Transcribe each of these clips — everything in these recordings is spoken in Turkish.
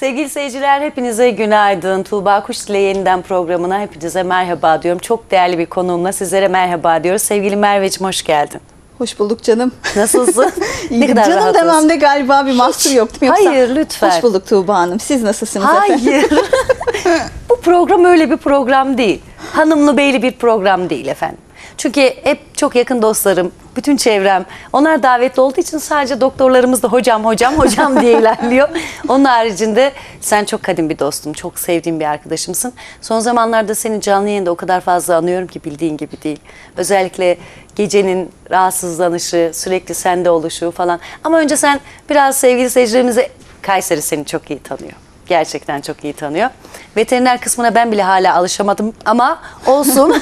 Sevgili seyirciler, hepinize günaydın. Tuğba Kuşdil'e yeniden programına hepinize merhaba diyorum. Çok değerli bir konuğumla sizlere merhaba diyoruz. Sevgili Merveciğim, hoş geldin. Hoş bulduk canım. Nasılsın? Ne kadar canım rahatız. dememde galiba bir mahsur yok değil mi? Yoksa... Hayır, lütfen. Hoş bulduk Tuğba Hanım. Siz nasılsınız efendim? Hayır. Bu program öyle bir program değil. Hanımlı beyli bir program değil efendim. Çünkü hep çok yakın dostlarım, bütün çevrem, onlar davetli olduğu için sadece doktorlarımız da hocam diye ilerliyor. Onun haricinde sen çok kadim bir dostum, çok sevdiğim bir arkadaşımsın. Son zamanlarda seni canlı yayında o kadar fazla anıyorum ki bildiğin gibi değil. Özellikle gecenin rahatsızlanışı, sürekli sende oluşu falan. Ama önce sen biraz sevgili seyircilerimize, Kayseri seni çok iyi tanıyor. Gerçekten çok iyi tanıyor. Veteriner kısmına ben bile hala alışamadım ama olsun.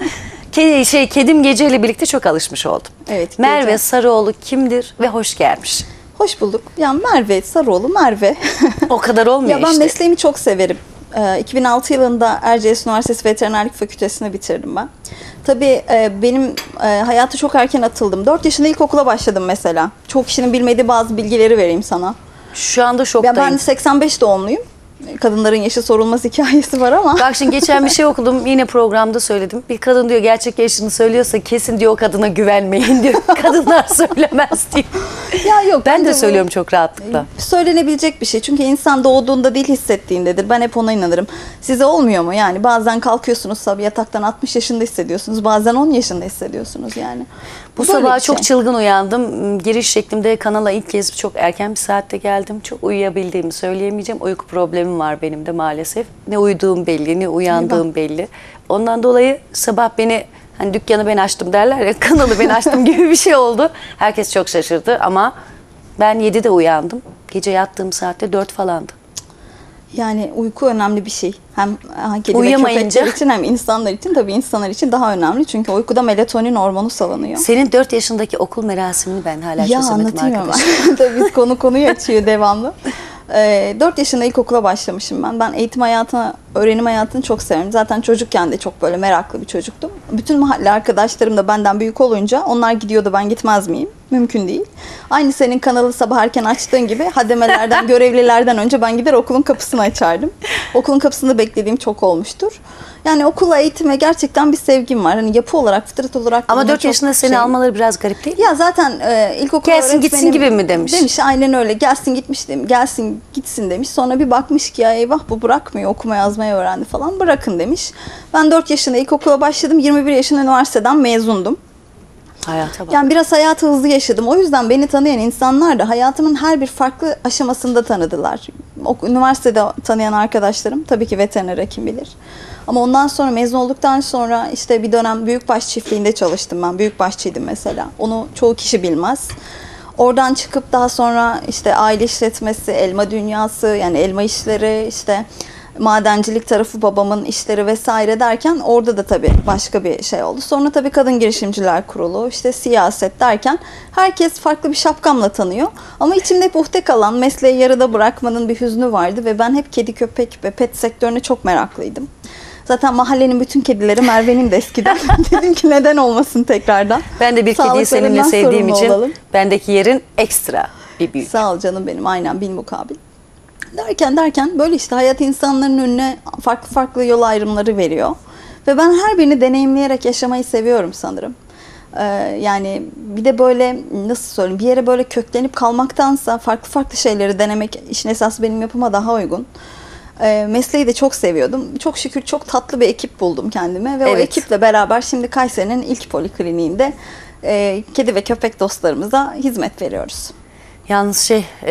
Kedim Gece ile birlikte çok alışmış oldum. Evet. Merve Gece. Sarıoğlu kimdir ve hoş gelmiş. Hoş bulduk. Ya Merve Sarıoğlu Merve. O kadar olmuyor ya ben işte. mesleğimi çok severim. 2006 yılında Erciyes Üniversitesi Veterinerlik Fakültesini bitirdim ben. Tabii benim hayata çok erken atıldım. 4 yaşında ilkokula başladım mesela. Çok kişinin bilmediği bazı bilgileri vereyim sana. Şu anda Ya şoktayım. ben 85 doğumluyum. Kadınların yaşı sorulmaz hikayesi var ama. Bak şimdi geçen bir şey okudum, yine programda söyledim. Bir kadın diyor gerçek yaşını söylüyorsa kesin diyor o kadına güvenmeyin diyor. Kadınlar söylemez diyor. Ya yok. Ben de bence bu söylüyorum çok rahatlıkla. söylenebilecek bir şey. Çünkü insan doğduğunda değil hissettiğindedir. Ben hep ona inanırım. Size olmuyor mu? Yani bazen kalkıyorsunuz sabah yataktan 60 yaşında hissediyorsunuz. Bazen 10 yaşında hissediyorsunuz yani. Bu Böyle sabah bir çok şey. çılgın uyandım. Giriş şeklimde kanala ilk kez çok erken bir saatte geldim. Çok uyuyabildiğimi söyleyemeyeceğim. Uyku problemim var benim de maalesef. Ne uyuduğum belli, ne uyandığım belli. Ondan dolayı sabah beni, hani dükkanı ben açtım derler ya, kanalı ben açtım gibi bir şey oldu. Herkes çok şaşırdı ama ben 7'de uyandım. Gece yattığım saatte 4 falandı. Yani uyku önemli bir şey. Hem kedi ve Uyuyamayınca- köpekler için hem insanlar için, tabii insanlar için daha önemli. Çünkü uykuda melatonin hormonu salınıyor. Senin 4 yaşındaki okul merasimini ben hala Ya çözemedim anlatamıyorum. arkadaşım. Tabii konuyu açıyor devamlı. 4 yaşında ilkokula başlamışım ben. Ben eğitim hayatını, öğrenim hayatını çok severim. Zaten çocukken de çok böyle meraklı bir çocuktum. Bütün mahalle arkadaşlarım da benden büyük olunca onlar gidiyordu, ben gitmez miyim? Mümkün değil. Aynı senin kanalı sabah erken açtığın gibi hademelerden, görevlilerden önce ben gider okulun kapısını açardım. Okulun kapısında beklediğim çok olmuştur. Yani okula, eğitime gerçekten bir sevgim var. Hani yapı olarak, fıtrat olarak. Ama buna 4 çok yaşında seni almaları biraz garip değil mi? Ya zaten ilkokul Gelsin gitsin öğretmenim gibi mi demiş? Demiş, aynen öyle. Gelsin gitmiş demiş. Gelsin gitsin demiş. Sonra bir bakmış ki ya eyvah bu bırakmıyor, okuma yazmayı öğrendi falan. Bırakın demiş. Ben 4 yaşında ilkokula başladım. 21 yaşında üniversiteden mezundum. Hayata bak. Yani biraz hayatı hızlı yaşadım. O yüzden beni tanıyan insanlar da hayatımın her bir farklı aşamasında tanıdılar. Üniversitede tanıyan arkadaşlarım tabii ki veteriner hekim bilir. Ama ondan sonra mezun olduktan sonra işte bir dönem büyükbaş çiftliğinde çalıştım ben. Büyükbaşçıydım mesela. Onu çoğu kişi bilmez. Oradan çıkıp daha sonra işte aile işletmesi, elma dünyası, yani elma işleri, işte madencilik tarafı babamın işleri vesaire derken orada da tabii başka bir şey oldu. Sonra tabii Kadın Girişimciler Kurulu, işte siyaset derken herkes farklı bir şapkamla tanıyor. Ama içimde hep uhde kalan, mesleği yarıda bırakmanın bir hüznü vardı ve ben hep kedi, köpek ve pet sektörüne çok meraklıydım. Zaten mahallenin bütün kedileri Merve'nin de eskiden. Dedim ki neden olmasın tekrardan. Ben de bir kediyi seninle Sağlıklarından sevdiğim sorumlu için olalım. bendeki yerin ekstra bir büyük. Sağ ol canım benim, aynen bilmukabil. Derken böyle işte hayat insanların önüne farklı yol ayrımları veriyor. Ve ben her birini deneyimleyerek yaşamayı seviyorum sanırım. Yani bir de böyle nasıl söyleyeyim, bir yere böyle köklenip kalmaktansa farklı şeyleri denemek işin esası benim yapıma daha uygun. Mesleği de çok seviyordum. Çok şükür çok tatlı bir ekip buldum kendime ve o Evet. ekiple beraber şimdi Kayseri'nin ilk polikliniğinde kedi ve köpek dostlarımıza hizmet veriyoruz. Yalnız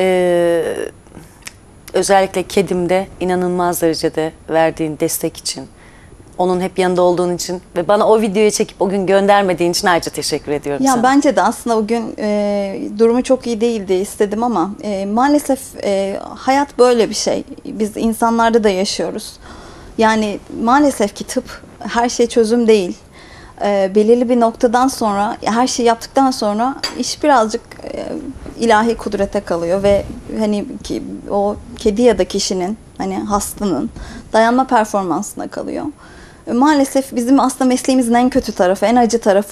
özellikle kedimde inanılmaz derecede verdiğin destek için, onun hep yanında olduğun için ve bana o videoyu çekip o gün göndermediğin için ayrıca teşekkür ediyorum Ya sana. bence de aslında o gün durumu çok iyi değildi, istedim ama maalesef hayat böyle bir şey. Biz insanlarda da yaşıyoruz. Yani maalesef ki tıp her şey çözüm değil. Belirli bir noktadan sonra, her şeyi yaptıktan sonra iş birazcık ilahi kudrete kalıyor ve hani ki o kedi ya da kişinin, hani hastanın dayanma performansına kalıyor. Maalesef bizim aslında mesleğimizin en kötü tarafı, en acı tarafı bu.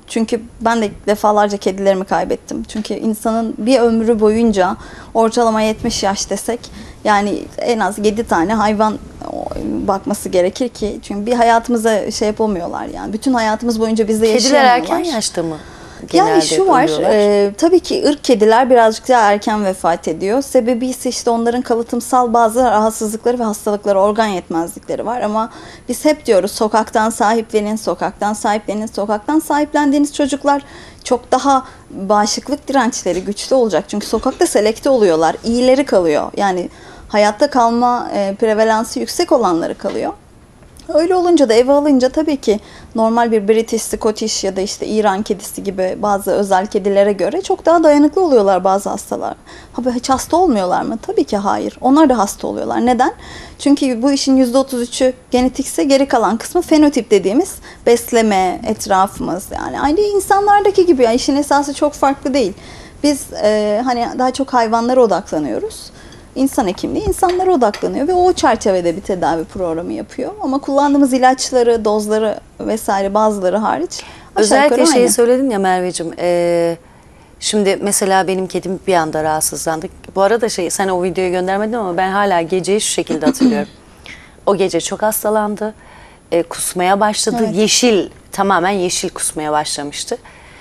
Çünkü ben de defalarca kedilerimi kaybettim. Çünkü insanın bir ömrü boyunca ortalama 70 yaş desek yani en az 7 tane hayvan bakması gerekir ki. Çünkü bir hayatımıza şey yapamıyorlar yani. Bütün hayatımız boyunca bizde yaşayamıyorlar. Kediler erken yaşta mı? Yani şu var, ölüyorlar? tabii ki ırk kediler birazcık daha erken vefat ediyor. Sebebi ise işte onların kalıtımsal bazı rahatsızlıkları ve hastalıkları, organ yetmezlikleri var. Ama biz hep diyoruz sokaktan sahiplenin, sokaktan sahiplenin, sokaktan sahiplendiğiniz çocuklar çok daha bağışıklık dirençleri güçlü olacak. Çünkü sokakta selekte oluyorlar, iyileri kalıyor. Yani hayatta kalma prevalansı yüksek olanları kalıyor. Öyle olunca da eve alınca tabii ki normal bir British, Scottish ya da işte İran kedisi gibi bazı özel kedilere göre çok daha dayanıklı oluyorlar bazı hastalar. Hiç hasta olmuyorlar mı? Tabii ki hayır. Onlar da hasta oluyorlar. Neden? Çünkü bu işin %33'ü genetikse geri kalan kısmı fenotip dediğimiz besleme, etrafımız. Yani aynı insanlardaki gibi. Yani işin esası çok farklı değil. Biz hani daha çok hayvanlara odaklanıyoruz. İnsan hekimliği insanlara odaklanıyor ve o çerçevede bir tedavi programı yapıyor. Ama kullandığımız ilaçları, dozları vesaire bazıları hariç aşağı yukarı Özellikle şeyi aynı. söyledin ya Merveciğim. Şimdi mesela benim kedim bir anda rahatsızlandı. Bu arada sen o videoyu göndermedin ama ben hala geceyi şu şekilde hatırlıyorum. O gece çok hastalandı. Kusmaya başladı. Evet. Yeşil, tamamen yeşil kusmaya başlamıştı.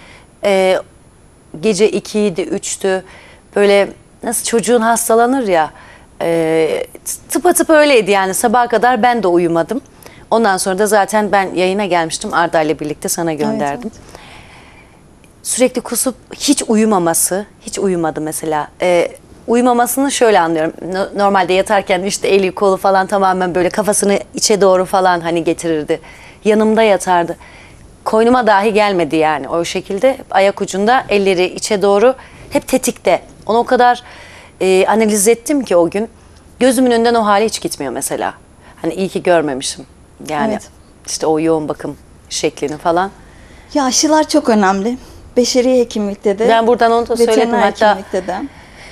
Gece 2'ydi, 3'tü. Böyle nasıl çocuğun hastalanır ya, tıpatıp öyleydi yani. Sabaha kadar ben de uyumadım. Ondan sonra da zaten ben yayına gelmiştim. Arda ile birlikte sana gönderdim. Evet, evet. Sürekli kusup hiç uyumaması, hiç uyumadı mesela. Uyumamasını şöyle anlıyorum. Normalde yatarken işte eli kolu falan tamamen böyle kafasını içe doğru falan hani getirirdi. Yanımda yatardı. Koynuma dahi gelmedi yani o şekilde. Ayak ucunda, elleri içe doğru, hep tetikte. Onu o kadar analiz ettim ki o gün. Gözümün önünden o hali hiç gitmiyor mesela. Hani iyi ki görmemişim. Yani Evet. işte o yoğun bakım şeklini falan. Ya aşılar çok önemli. Beşeri hekimlikte de, Ben buradan onu da söyledim. veteriner Hatta hekimlikte de.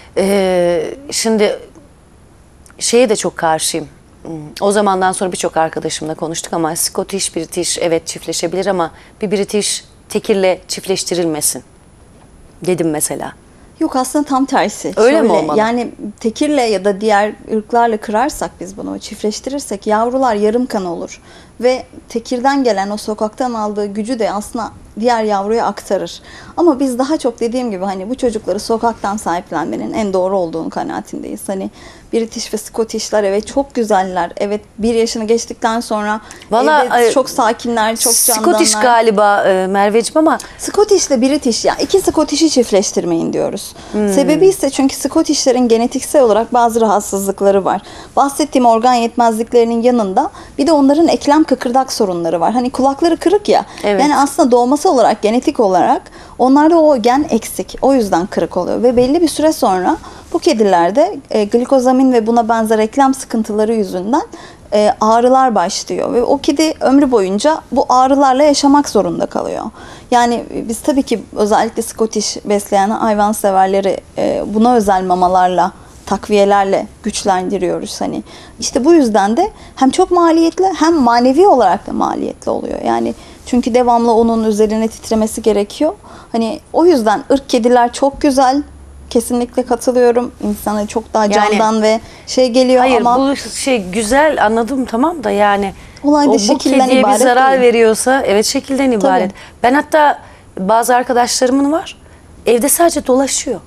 Şimdi şeye de çok karşıyım. O zamandan sonra birçok arkadaşımla konuştuk ama Scottish, British evet çiftleşebilir ama bir British tekirle çiftleştirilmesin dedim mesela. Yok aslında tam tersi. Öyle mi olmalı? Yani tekirle ya da diğer ırklarla kırarsak biz bunu çiftleştirirsek yavrular yarım kan olur. Ve tekirden gelen o sokaktan aldığı gücü de aslında diğer yavruya aktarır. Ama biz daha çok dediğim gibi hani bu çocukları sokaktan sahiplenmenin en doğru olduğunu kanaatindeyiz. Hani British ve Scottish'ler evet çok güzeller. Evet 1 yaşını geçtikten sonra Vallahi, evet, çok sakinler, çok candanlar. Scottish galiba Merveciğim ama Scottish ile British ya iki Scottish'i çiftleştirmeyin diyoruz. Sebebi ise çünkü Scottish'lerin genetiksel olarak bazı rahatsızlıkları var. Bahsettiğim organ yetmezliklerinin yanında bir de onların eklem kıkırdak sorunları var. Hani kulakları kırık ya. Evet. Yani aslında doğması olarak genetik olarak onlarda o gen eksik. O yüzden kırık oluyor ve belli bir süre sonra bu kedilerde glikozamin ve buna benzer eklem sıkıntıları yüzünden ağrılar başlıyor ve o kedi ömrü boyunca bu ağrılarla yaşamak zorunda kalıyor. Yani biz tabii ki özellikle Scottish besleyen hayvanseverleri buna özel mamalarla, takviyelerle güçlendiriyoruz hani. İşte bu yüzden de hem çok maliyetli hem manevi olarak da maliyetli oluyor. Yani çünkü devamlı onun üzerine titremesi gerekiyor. Hani o yüzden ırk kediler çok güzel. Kesinlikle katılıyorum. İnsana çok daha candan ve şey geliyor hayır ama bu şey güzel anladım tamam da yani olay da bu şekilden kediye bir ibaret zarar değil. veriyorsa evet şekilden ibaret. Ben hatta bazı arkadaşlarımın var evde sadece dolaşıyor.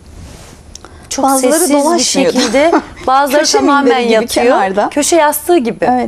Çok Bazıları sessiz bir dolaşmıyor da. şekilde bazıları Köşe tamamen minderi gibi yatıyor. kenarda. Köşe yastığı gibi. Evet.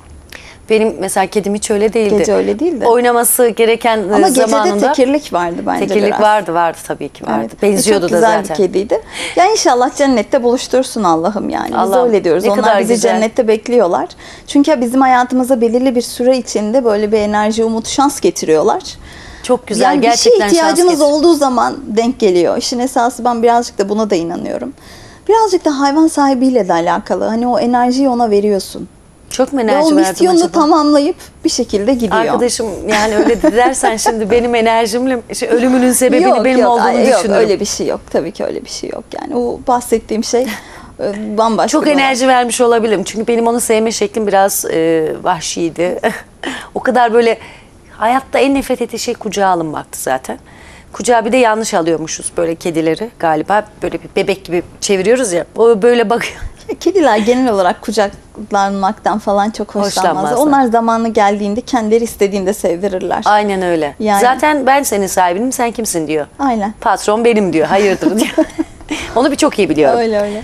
Benim mesela kedim hiç öyle değildi. Gece öyle değildi. Oynaması gereken Ama zamanında. gecede tekirlik vardı bence Tekirlik biraz. vardı tabii ki vardı. Evet. Benziyordu çok da güzel zaten. bir kediydi. Ya inşallah cennette buluştursun Allah'ım yani. Biz Allah'ım, öyle diyoruz. ne Onlar kadar bizi güzel. cennette bekliyorlar. Çünkü bizim hayatımıza belirli bir süre içinde böyle bir enerji, umut, şans getiriyorlar. Çok güzel Yani bir şeye gerçekten ihtiyacımız şans getir. olduğu zaman denk geliyor. İşin esası ben birazcık da buna da inanıyorum. Birazcık da hayvan sahibiyle de alakalı. Hani o enerjiyi ona veriyorsun. Çok mu Ve enerji o verdim misyonunu acaba? tamamlayıp bir şekilde gidiyor. Arkadaşım yani öyle dersen şimdi benim enerjimle ölümünün sebebini benim olduğunu yok, düşünürüm. öyle bir şey yok. Tabii ki öyle bir şey yok. Yani o bahsettiğim şey bambaşka. Çok bir olay. enerji vermiş olabilirim. Çünkü benim onu sevme şeklim biraz vahşiydi. O kadar böyle Hayatta en nefret ettiği şey kucağa alınmaktı zaten. Kucağa bir de yanlış alıyormuşuz böyle kedileri galiba. Böyle bir bebek gibi çeviriyoruz ya. O böyle bakıyor. Kediler genel olarak kucaklanmaktan falan çok hoşlanmazlar. Hoşlanmazlar. Onlar zamanı geldiğinde kendileri istediğinde sevdirirler. Aynen öyle. Yani- Zaten ben senin sahibinim, sen kimsin diyor. Aynen. Patron benim diyor. Hayırdır diyor. Onu bir çok iyi biliyorum. Öyle öyle.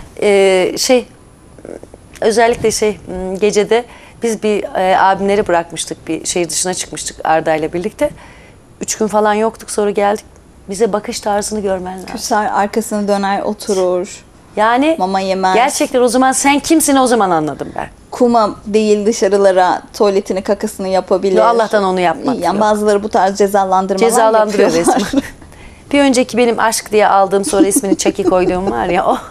Özellikle gecede biz bir abimleri bırakmıştık, bir şehir dışına çıkmıştık Arda ile birlikte. 3 gün falan yoktuk, sonra geldik. Bize bakış tarzını görmen lazım. Küser, arkasını döner, oturur. Yani Mama yemez. gerçekten o zaman sen kimsin, o zaman anladım ben. Kuma değil dışarılara tuvaletini kakasını yapabilir. Allah'tan onu yapmak Yani yok. bazıları bu tarz cezalandırmalar Cezalandırıyor yapıyorlar. resmen. Bir önceki benim aşk diye aldığım, sonra ismini Çaki koyduğum var ya, o.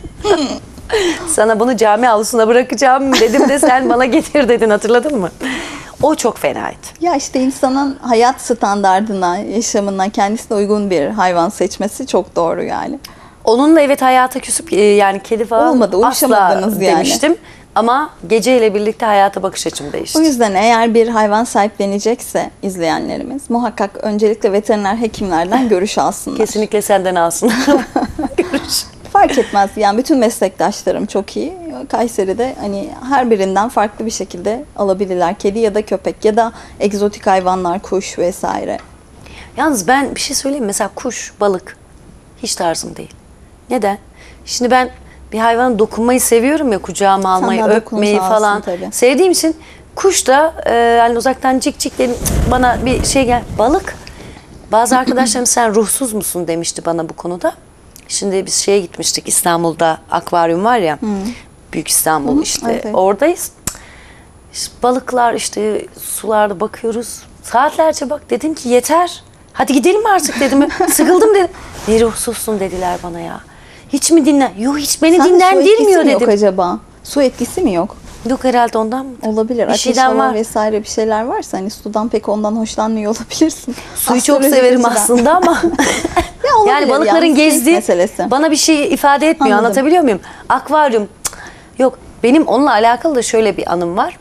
Sana bunu cami avlusuna bırakacağım dedim de sen bana getir dedin, hatırladın mı? O çok fenaydı. Ya işte insanın hayat standardına, yaşamına kendisine uygun bir hayvan seçmesi çok doğru yani. Onunla evet hayata küsüp yani kedi falan Olmadı, asla uyuşamadınız yani. demiştim. Ama geceyle birlikte hayata bakış açım O değişti. yüzden eğer bir hayvan sahiplenecekse izleyenlerimiz muhakkak öncelikle veteriner hekimlerden görüş alsınlar. Kesinlikle senden alsın. Görüş. Fark etmez yani bütün meslektaşlarım çok iyi. Kayseri'de hani her birinden farklı bir şekilde alabilirler. Kedi ya da köpek ya da egzotik hayvanlar, kuş vesaire. Yalnız ben bir şey söyleyeyim mi? Mesela kuş, balık hiç tarzım değil. Neden? Şimdi ben bir hayvana dokunmayı seviyorum ya, kucağıma almayı, daha öpmeyi dokunsal falan. tabii. Sevdiğim için kuş da hani uzaktan cik cik dedim, bana bir şey gel. Balık, bazı arkadaşlarım sen ruhsuz musun demişti bana bu konuda. Şimdi biz şeye gitmiştik, İstanbul'da akvaryum var ya, Büyük İstanbul işte, evet, evet. oradayız. İşte balıklar işte sularda bakıyoruz. Saatlerce bak, dedim ki yeter. Hadi gidelim artık dedim. Sıkıldım dedim. Ne ruhsuzsun dediler bana ya. Hiç mi dinlen? Yok, hiç beni Sende su etkisi dinlendirmiyor mi yok dedim. acaba? Su etkisi mi yok? Yok herhalde ondan mı? Olabilir. Bir Ateş, şeyden hava var. vesaire bir şeyler varsa hani sudan pek ondan hoşlanmıyor olabilirsin. Suyu çok Astrolojik severim açıdan. aslında ama Ya olabilir yani balıkların keyif gezdiği meselesi. bana bir şey ifade etmiyor. Anladım. Anlatabiliyor muyum? Akvaryum cık, yok. Benim onunla alakalı da şöyle bir anım var.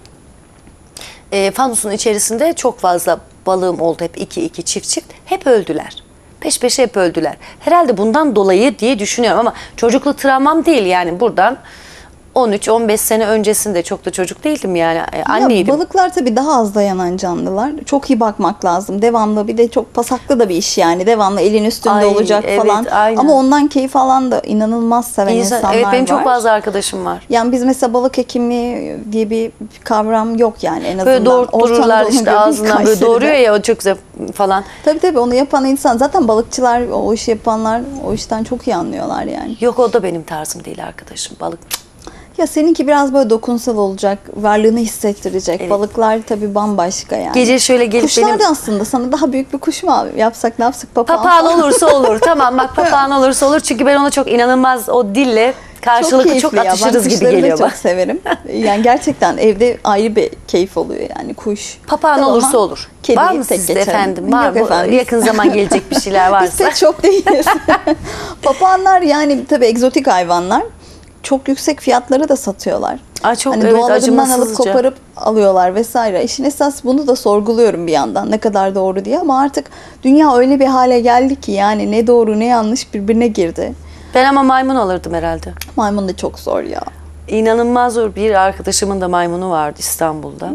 Fanusun içerisinde çok fazla balığım oldu. Hep iki çift. Hep öldüler. Peş peşe hep öldüler. Herhalde bundan dolayı diye düşünüyorum ama çocukluk travmam değil yani, buradan 13-15 sene öncesinde çok da çocuk değildim yani, anneydim. Ya balıklar tabii daha az dayanan canlılar. Çok iyi bakmak lazım. Devamlı, bir de çok pasaklı da bir iş yani. Devamlı elin üstünde Ay, olacak evet, falan. aynen. Ama ondan keyif alan da inanılmaz seven insanlar Evet, benim var. çok fazla arkadaşım var. Yani biz mesela balık hekimliği diye bir kavram yok yani en azından. Böyle doğurttururlar Ortamda işte, onu ağzından gördüm böyle doğuruyor Kayseri'de. ya, o çok güzel falan. Tabii onu yapan insan zaten, balıkçılar, o işi yapanlar o işten çok iyi anlıyorlar yani. Yok, o da benim tarzım değil arkadaşım, balık. Ya seninki biraz böyle dokunsal olacak, varlığını hissettirecek. Evet. Balıklar tabii bambaşka yani. Gece şöyle gelip Kuşlar benim... da aslında sana daha büyük bir kuş mu yapsak, ne yapsak, papağan? Papağan olursa olur. Tamam bak, papağan olursa olur. Çünkü ben ona çok inanılmaz, o dille karşılıklı çok keyifli ya. atışırız Ben gibi kuşları da geliyor çok bana. severim. Yani gerçekten evde ayrı bir keyif oluyor yani kuş. Papağan Tabii olursa ama olur. kediyi Var mı tek sizde geçerim. efendim? Var Yok mı? efendim. Yakın zaman gelecek bir şeyler Biz varsa. pek çok değiliz. Papağanlar yani tabii egzotik hayvanlar. Çok yüksek fiyatlara da satıyorlar. Ay çok, hani evet, doğalarından alıp acımasızca. koparıp alıyorlar vesaire. İşin esas, bunu da sorguluyorum bir yandan, ne kadar doğru diye, ama artık dünya öyle bir hale geldi ki yani ne doğru ne yanlış birbirine girdi. Ben ama maymun alırdım herhalde. Maymun da çok zor ya. İnanılmaz zor. Bir arkadaşımın da maymunu vardı İstanbul'da.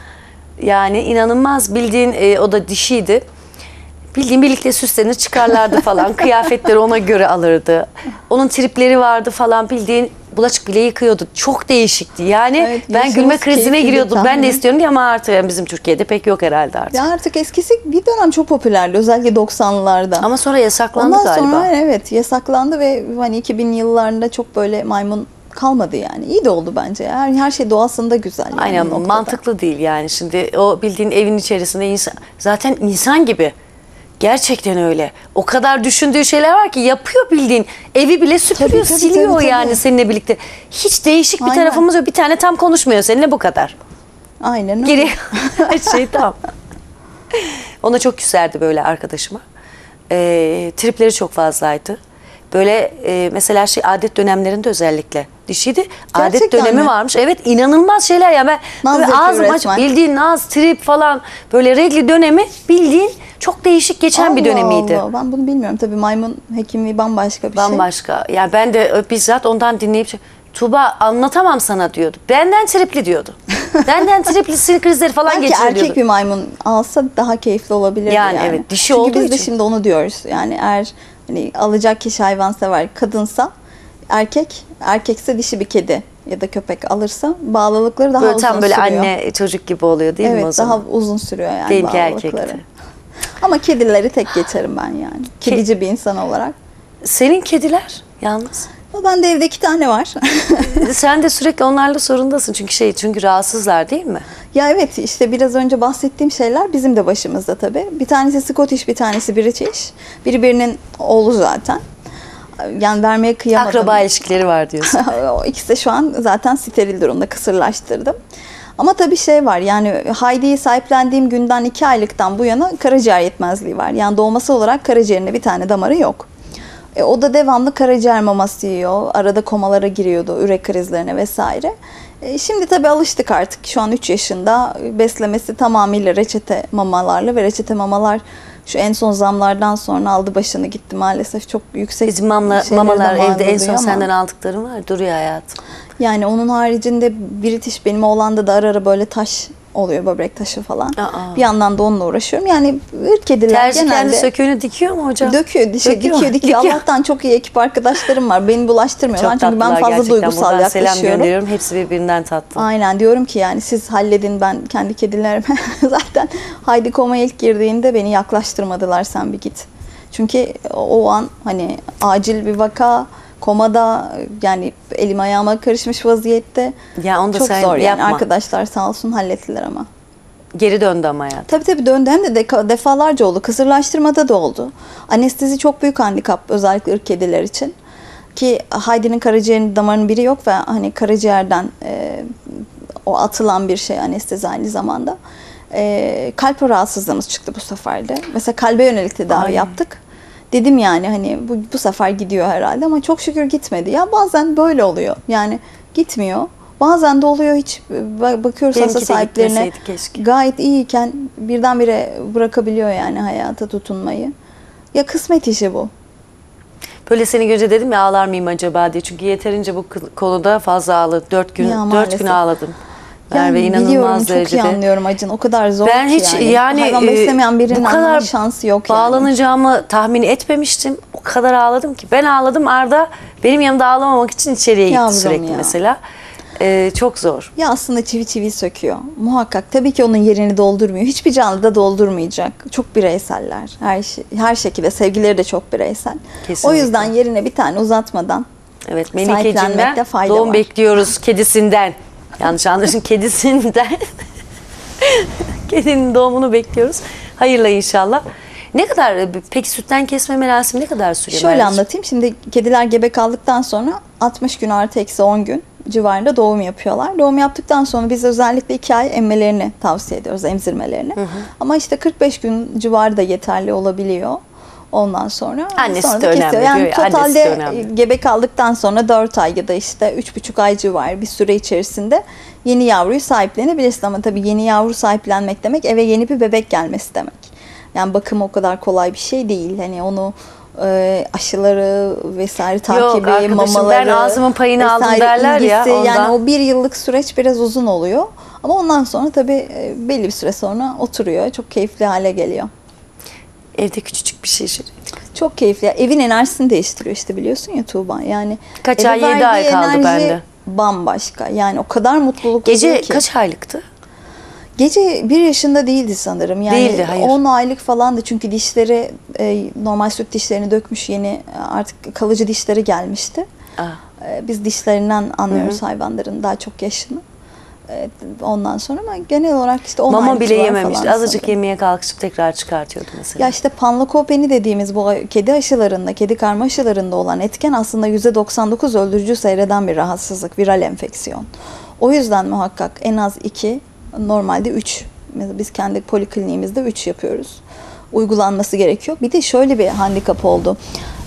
Yani inanılmaz, bildiğin o da dişiydi. Bildiğin birlikte süslenir çıkarlardı falan. Kıyafetleri ona göre alırdı. Onun tripleri vardı falan, bildiğin bulaşık bile yıkıyordu. Çok değişikti. Yani Evet, ben yaşımız gülme krizine keyifli giriyordum. Ben tahmin. de istiyorum diye ama artık yani bizim Türkiye'de pek yok herhalde artık. Ya artık eskisi bir dönem çok popülerdi, özellikle 90'lılarda. Ama sonra yasaklandı Ondan galiba. sonra evet yasaklandı ve hani 2000 yıllarında çok böyle maymun kalmadı yani. İyi de oldu bence. Her şey doğasında güzel. Yani Aynen, bu noktada. mantıklı değil yani. Şimdi o bildiğin evin içerisinde insan, zaten insan gibi. Gerçekten öyle. O kadar düşündüğü şeyler var ki yapıyor, bildiğin. Evi bile süpürüyor, Tabii, siliyor tabii. yani seninle birlikte. Hiç değişik bir Aynen. tarafımız yok. Bir tane tam konuşmuyor seninle, bu kadar. Aynen öyle. Geri her şey tam. Ona çok küserdi böyle arkadaşıma. Tripleri çok fazlaydı. Böyle mesela adet dönemlerinde özellikle dişiydi. Adet Gerçekten dönemi mi? varmış. Evet, inanılmaz şeyler ya. Ben Naz böyle yapıyor ağzım açıp resmen. bildiğin naz, trip falan, böyle regli dönemi bildiğin çok değişik geçen bir Allah dönemiydi. Allah, ben bunu bilmiyorum. Tabii maymun hekimliği bambaşka bir şey. Bambaşka. Yani ben de bizzat ondan dinleyip Tuğba anlatamam sana diyordu. Benden tripli diyordu. Benden tripli sinir krizleri falan Belki geçiriyor erkek diyordu. bir maymun alsa daha keyifli olabilir Yani evet, dişi Çünkü olduğu biz de için. şimdi onu diyoruz. Yani eğer hani alacak kişi hayvansever kadınsa erkekse dişi bir kedi ya da köpek alırsa bağlılıkları daha Böyle uzun tam böyle sürüyor. anne çocuk gibi oluyor değil mi o Evet, zaman? daha uzun sürüyor yani Benimki bağlılıkları. erkekti. Ama kedileri tek geçerim ben yani. Kedici bir insan olarak. Senin kediler yalnız. Ama bende evde 2 tane var. Sen de sürekli onlarla sorundasın çünkü rahatsızlar değil mi? Ya evet, işte biraz önce bahsettiğim şeyler bizim de başımızda tabii. Bir tanesi Scottish, bir tanesi British. Biri birinin oğlu zaten. Yani vermeye kıyamadım. Akraba ilişkileri var diyorsun. O ikisi de şu an zaten steril durumda, kısırlaştırdım. Ama tabii şey var, yani Heidi'yi sahiplendiğim günden 2 aylıktan bu yana karaciğer yetmezliği var. Yani doğması olarak karaciğerinde bir tane damarı yok. O da devamlı karaciğer maması yiyor. Arada komalara giriyordu, ürek krizlerine vesaire. Şimdi tabii alıştık artık. Şu an 3 yaşında. Beslemesi tamamıyla reçete mamalarla ve reçete mamalar şu en son zamlardan sonra aldı başını gitti maalesef. Çok yüksek Bizim şeylere mamalar de mal evde en son oluyor ama. senden aldıklarım var. Duruyor hayatım. Yani onun haricinde British, benim oğlanda da ara ara böyle taş oluyor, böbrek taşı falan. Aa. Bir yandan da onunla uğraşıyorum. Yani ırk kediler Tercih kendi genelde söküğünü dikiyor mu hocam? döküyor, dikiyor. Allah'tan çok iyi ekip arkadaşlarım var. Beni bulaştırmıyorlar. Çok Çünkü ben tatlılar fazla gerçekten. duygusal Buradan selam yaklaşıyorum. gönderiyorum. Hepsi birbirinden tatlı. Aynen, diyorum ki yani siz halledin, ben kendi kedilerime zaten Heidi komaya ilk girdiğinde beni yaklaştırmadılar, sen bir git. Çünkü o an hani acil bir vaka, komada, yani elim ayağıma karışmış vaziyette. Ya onu da Çok sen zor yani. yapma. Arkadaşlar sağ olsun hallettiler ama. Geri döndü ama hayatım. Tabii döndü, hem de defalarca oldu. Kısırlaştırmada da oldu. Anestezi çok büyük handikap, özellikle ırk kediler için. Ki Heidi'nin karaciğerinin damarının biri yok ve hani karaciğerden o atılan bir şey anestezi aynı zamanda. Kalp rahatsızlığımız çıktı bu sefer de. Mesela kalbe yönelik tedavi Ay. yaptık. Dedim yani hani bu sefer gidiyor herhalde, ama çok şükür gitmedi. Ya bazen böyle oluyor. Yani gitmiyor. Bazen de oluyor, hiç bakıyoruz Benimki hasta de sahiplerine gitmeseydi keşke. gayet iyiyken birdenbire bırakabiliyor yani hayata tutunmayı. Ya kısmet işi bu. Böyle seni görünce dedim ya, ağlar mıyım acaba diye. Çünkü yeterince bu konuda fazla ağladım. 4 gün, Ya 4 maalesef. gün ağladım. Yani Merve biliyorum, inanılmaz çok iyi derecede. anlıyorum acın. O kadar zor Ben ki hiç hayvan beslemeyen birinin bu kadar anlama şansı yok yani. bağlanacağımı tahmin etmemiştim. O kadar ağladım ki. Ben ağladım, Arda benim yanımda ağlamamak için içeriye gitti Yavrum sürekli ya. mesela. Çok zor. Ya aslında çivi söküyor. Muhakkak tabii ki onun yerini doldurmuyor. Hiçbir canlı da doldurmayacak. Çok bireyseller. Her şekilde sevgileri de çok bireysel. Kesinlikle. O yüzden yerine bir tane uzatmadan Evet, sahiplenmekte Melike'cimden fayda doğum var. bekliyoruz kedisinden. Yanlış anlaşılsın, kedisinden. Kedinin doğumunu bekliyoruz. Hayırla inşallah. Ne kadar peki sütten kesme merasimi ne kadar sürüyor? Şöyle Merveciğim? anlatayım. Şimdi kediler gebe kaldıktan sonra 60 gün artı eksi 10 gün civarında doğum yapıyorlar. Doğum yaptıktan sonra biz özellikle 2 ay emmelerini tavsiye ediyoruz, emzirmelerini. Ama işte 45 gün civarı da yeterli olabiliyor. Ondan sonra Annesi sonra de da önemli kesiyor. diyor Yani ya, annesi de totalde önemli. gebe kaldıktan sonra 4 ay ya da işte 3,5 ay civarı bir süre içerisinde yeni yavruyu sahiplenebilirsin. Ama tabii yeni yavru sahiplenmek demek eve yeni bir bebek gelmesi demek. Yani bakım o kadar kolay bir şey değil. Hani onu aşıları vesaire takibi, arkadaşım, mamaları, ben ağzımın payını aldım vesaire derler ya, ilgisi. Yani ondan. o 1 yıllık süreç biraz uzun oluyor. Ama ondan sonra tabii belli bir süre sonra oturuyor. Çok keyifli hale geliyor. Evde küçücük bir şey. Çok keyifli. Evin enerjisini değiştiriyor işte, biliyorsun ya Tuğba. Yani Kaç eve ay, 7 ay verdiği kaldı enerji bende. bambaşka. Yani o kadar mutluluk oluyor Gece ki. kaç aylıktı? Gece 1 yaşında değildi sanırım. Yani Değildi, hayır. 10 aylık falandı, çünkü dişleri normal süt dişlerini dökmüş, yeni artık kalıcı dişleri gelmişti. Aa. Biz dişlerinden anlıyoruz hayvanların daha çok yaşını. Ondan sonra, ama genel olarak işte 10 Mama aylık bile civarı yememişti. falan Azıcık sanırım. yemeye kalkışıp tekrar çıkartıyordu mesela. Ya işte panlakopeni dediğimiz bu kedi aşılarında, kedi karma aşılarında olan etken aslında %99 öldürücü seyreden bir rahatsızlık, viral enfeksiyon. O yüzden muhakkak en az 2, normalde 3. Biz kendi polikliniğimizde 3 yapıyoruz. Uygulanması gerekiyor. Bir de şöyle bir handikap oldu.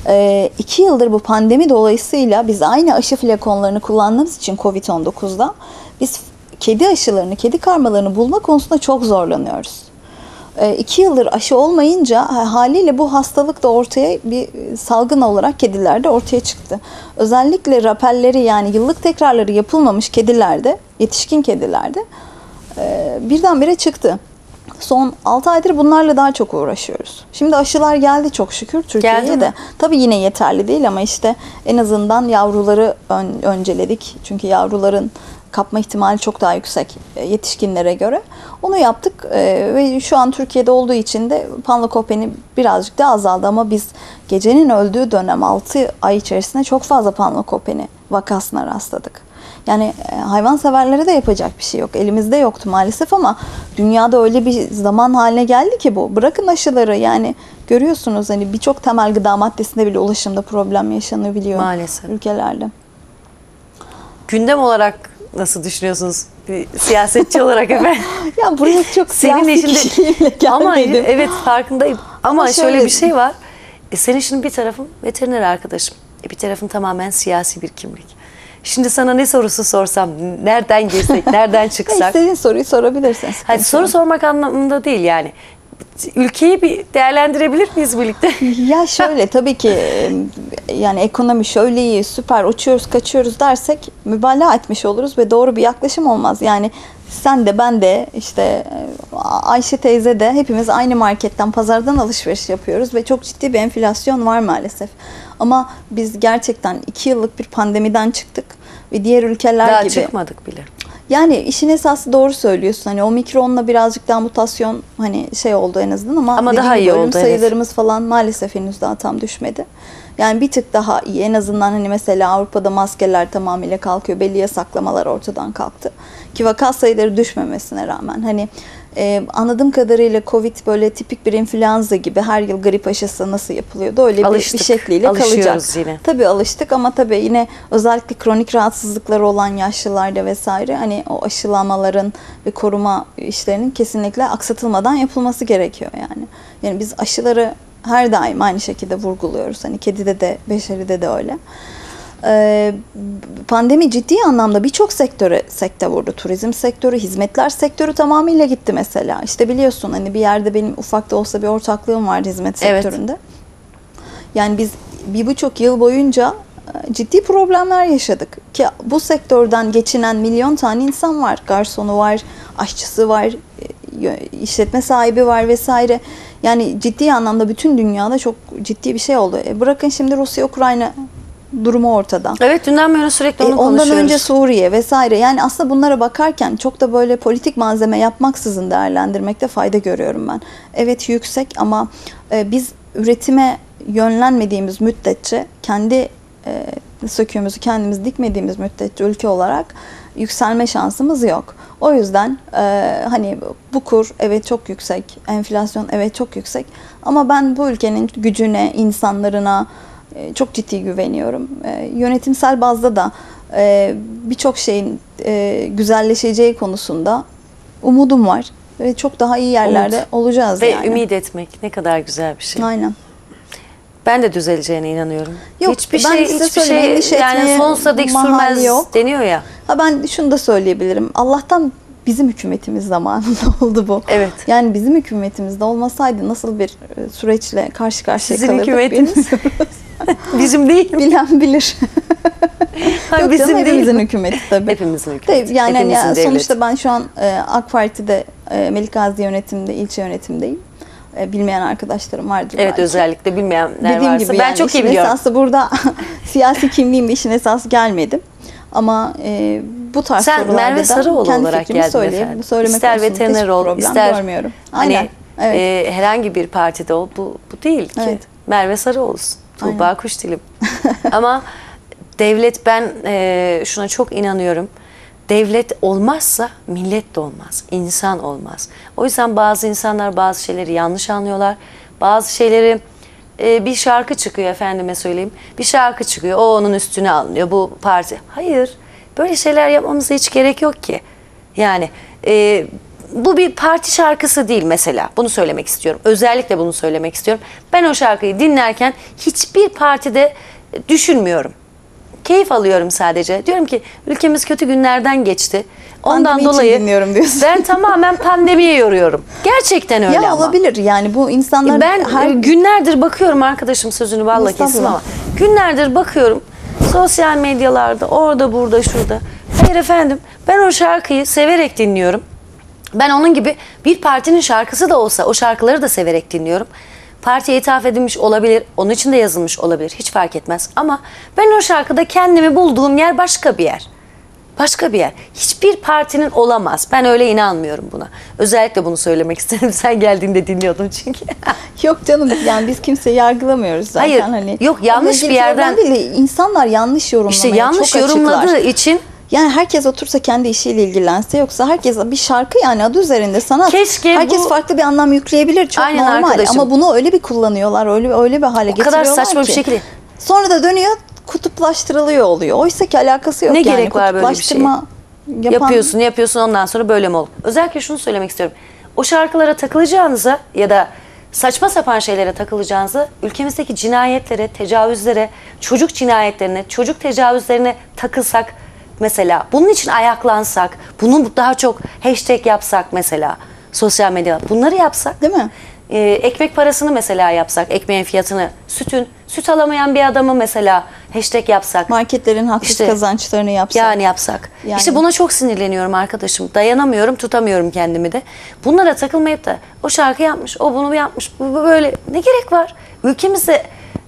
2 yıldır bu pandemi dolayısıyla biz aynı aşı flakonlarını kullandığımız için Covid-19'da biz kedi aşılarını, kedi karmalarını bulma konusunda çok zorlanıyoruz. 2 yıldır aşı olmayınca haliyle bu hastalık da ortaya bir salgın olarak kedilerde ortaya çıktı. Özellikle rapelleri yani yıllık tekrarları yapılmamış kedilerde, yetişkin kedilerde birdenbire çıktı. Son 6 aydır bunlarla daha çok uğraşıyoruz. Şimdi aşılar geldi çok şükür Türkiye'ye de. Tabii yine yeterli değil ama işte en azından yavruları önceledik. Çünkü yavruların kapma ihtimali çok daha yüksek yetişkinlere göre. Onu yaptık ve şu an Türkiye'de olduğu için de panlakopeni birazcık da azaldı ama biz gecenin öldüğü dönem 6 ay içerisinde çok fazla panlakopeni vakasına rastladık. Yani hayvanseverlere de yapacak bir şey yok. Elimizde yoktu maalesef ama dünyada öyle bir zaman haline geldi ki bu. Bırakın aşıları yani görüyorsunuz hani birçok temel gıda maddesinde bile ulaşımda problem yaşanabiliyor maalesef ülkelerde. Gündem olarak nasıl düşünüyorsunuz? Bir siyasetçi olarak efendim. Ya buraya çok siyasi kişiliğimle gelmedim. Ama evet farkındayım. Ama şöyle şöyle bir şey var. Senin şimdi bir tarafın veteriner arkadaşım. Bir tarafın tamamen siyasi bir kimlik. Şimdi sana ne sorusu sorsam, nereden girsek, nereden çıksak? İstediğin soruyu sorabilirsin. Hani soru sormak anlamında değil yani. Ülkeyi bir değerlendirebilir miyiz birlikte? Ya şöyle tabii ki yani ekonomi şöyle iyi, süper uçuyoruz kaçıyoruz dersek mübalağa etmiş oluruz ve doğru bir yaklaşım olmaz. Yani sen de ben de işte Ayşe teyze de hepimiz aynı marketten pazardan alışveriş yapıyoruz ve çok ciddi bir enflasyon var maalesef. Ama biz gerçekten 2 yıllık bir pandemiden çıktık ve diğer ülkeler daha gibi. Daha çıkmadık bile. Yani işin esası doğru söylüyorsun. Hani omikronla birazcık daha mutasyon hani şey oldu en azından ama daha iyi ölüm oldu, sayılarımız evet. falan maalesef henüz daha tam düşmedi. Yani bir tık daha iyi. En azından hani mesela Avrupa'da maskeler tamamıyla kalkıyor. Belli yasaklamalar ortadan kalktı. Ki vaka sayıları düşmemesine rağmen hani anladığım kadarıyla Covid böyle tipik bir influenza gibi her yıl grip aşısı nasıl yapılıyordu öyle bir şekliyle kalacak. Yine. Tabii alıştık ama tabii yine özellikle kronik rahatsızlıkları olan yaşlılarda vesaire hani o aşılamaların ve koruma işlerinin kesinlikle aksatılmadan yapılması gerekiyor yani. Yani biz aşıları her daim aynı şekilde vurguluyoruz. Hani kedide de beşeride de öyle. Pandemi ciddi anlamda birçok sekte vurdu. Turizm sektörü, hizmetler sektörü tamamıyla gitti mesela. İşte biliyorsun hani bir yerde benim ufak da olsa bir ortaklığım vardı hizmet sektöründe. Yani biz 1,5 yıl boyunca ciddi problemler yaşadık. Ki bu sektörden geçinen milyon tane insan var. Garsonu var, aşçısı var, işletme sahibi var vesaire. Yani ciddi anlamda bütün dünyada çok ciddi bir şey oldu. Bırakın şimdi Rusya-Ukrayna durumu ortada. Evet dünden beri sürekli onu konuşuyoruz. Ondan önce Suriye vesaire. Yani aslında bunlara bakarken çok da böyle politik malzeme yapmaksızın değerlendirmekte fayda görüyorum ben. Evet yüksek ama biz üretime yönlenmediğimiz müddetçe kendi söküğümüzü kendimiz dikmediğimiz müddetçe ülke olarak yükselme şansımız yok. O yüzden hani bu kur evet çok yüksek, enflasyon evet çok yüksek ama ben bu ülkenin gücüne, insanlarına çok ciddi güveniyorum. Yönetimsel bazda da birçok şeyin güzelleşeceği konusunda umudum var ve çok daha iyi yerlerde olacağız ve yani. Ve ümit etmek ne kadar güzel bir şey. Aynen. Ben de düzeleceğine inanıyorum. Yok, hiçbir şey yani sonsuza dek sürmez yok. Deniyor ya. Ha ben şunu da söyleyebilirim. Allah'tan bizim hükümetimiz zamanında oldu bu. Evet. Yani bizim hükümetimizde olmasaydı nasıl bir süreçle karşı karşıya Sizin kalırdık hükümetiniz? Bizim değil. Bilen bilir. Yok bizim canım, hepimizin değil. hükümeti tabii. Hepimizin hükümeti. Yani hepimizin sonuçta ben şu an AK Parti'de Melikgazi yönetimde, ilçe yönetimdeyim. Bilmeyen arkadaşlarım vardır evet belki. Özellikle bilmeyenler dediğim varsa gibi ben yani çok iyi biliyorum. Esası burada siyasi kimliğim işin esası gelmedim. Ama bu tarz sen sorularda Merve Sarıoğlu kendi olarak fikrimi geldin efendim. İster veteriner ol, ister görmüyorum. Hani Aynen. Evet. Herhangi bir partide ol bu değil ki. Evet. Merve Sarıoğlu'sun. Tuğba Aynen. Kuşdilim. Ama devlet ben şuna çok inanıyorum. Devlet olmazsa millet de olmaz. İnsan olmaz. O yüzden bazı insanlar bazı şeyleri yanlış anlıyorlar. Bazı şeyleri bir şarkı çıkıyor efendime söyleyeyim. Bir şarkı çıkıyor. O onun üstüne alınıyor. Bu parti. Hayır. Böyle şeyler yapmamıza hiç gerek yok ki. Yani bu bir parti şarkısı değil mesela. Bunu söylemek istiyorum. Özellikle bunu söylemek istiyorum. Ben o şarkıyı dinlerken hiçbir partide düşünmüyorum. Keyif alıyorum sadece. Diyorum ki ülkemiz kötü günlerden geçti. Ondan Pandemi için dolayı dinliyorum diyorsun. ben tamamen pandemiye yoruyorum. Gerçekten öyle Ya ama. olabilir yani bu insanlar Ben günlerdir bakıyorum, arkadaşım sözünü vallahi kesim Estağfurullah. ama günlerdir bakıyorum sosyal medyalarda, orada burada şurada. Hayır efendim, ben o şarkıyı severek dinliyorum. Ben onun gibi bir partinin şarkısı da olsa o şarkıları da severek dinliyorum. Partiye ithaf edilmiş olabilir, onun için de yazılmış olabilir, hiç fark etmez. Ama ben o şarkıda kendimi bulduğum yer başka bir yer. Başka bir yer. Hiçbir partinin olamaz. Ben öyle inanmıyorum buna. Özellikle bunu söylemek istedim. Sen geldiğinde dinliyordun çünkü. yok canım yani biz kimseyi yargılamıyoruz zaten. Hayır, Hani, yok, yanlış onunla bir ilgili yerden- problem değil de insanlar yanlış yorumlamaya İşte yanlış çok yorumladığı açıklar. için Yani herkes otursa kendi işiyle ilgilense, yoksa herkes bir şarkı yani adı üzerinde sanat. Keşke herkes bu- farklı bir anlam yükleyebilir, çok Aynen normal arkadaşım. ama bunu öyle bir kullanıyorlar, öyle bir hale o kadar getiriyorlar saçma bir ki. şekilde. Sonra da dönüyor kutuplaştırılıyor oluyor. Oysa ki alakası yok Ne yani. gerek var böyle bir şeye? Kutuplaştırma Yapıyorsun ondan sonra böyle mi olur? Özellikle şunu söylemek istiyorum. O şarkılara takılacağınıza ya da saçma sapan şeylere takılacağınıza ülkemizdeki cinayetlere, tecavüzlere, çocuk cinayetlerine, çocuk tecavüzlerine takılsak mesela, bunun için ayaklansak, bunu daha çok hashtag yapsak mesela sosyal medyada, bunları yapsak, Değil mi? Ekmek parasını mesela yapsak, ekmeğin fiyatını, süt alamayan bir adamı mesela hashtag yapsak. Marketlerin haksız İşte, kazançlarını yapsak. Yani yapsak. Yani- İşte buna çok sinirleniyorum arkadaşım. Dayanamıyorum, tutamıyorum kendimi de. Bunlara takılmayıp da o şarkı yapmış, o bunu yapmış, bu böyle. Ne gerek var? Ülkemizde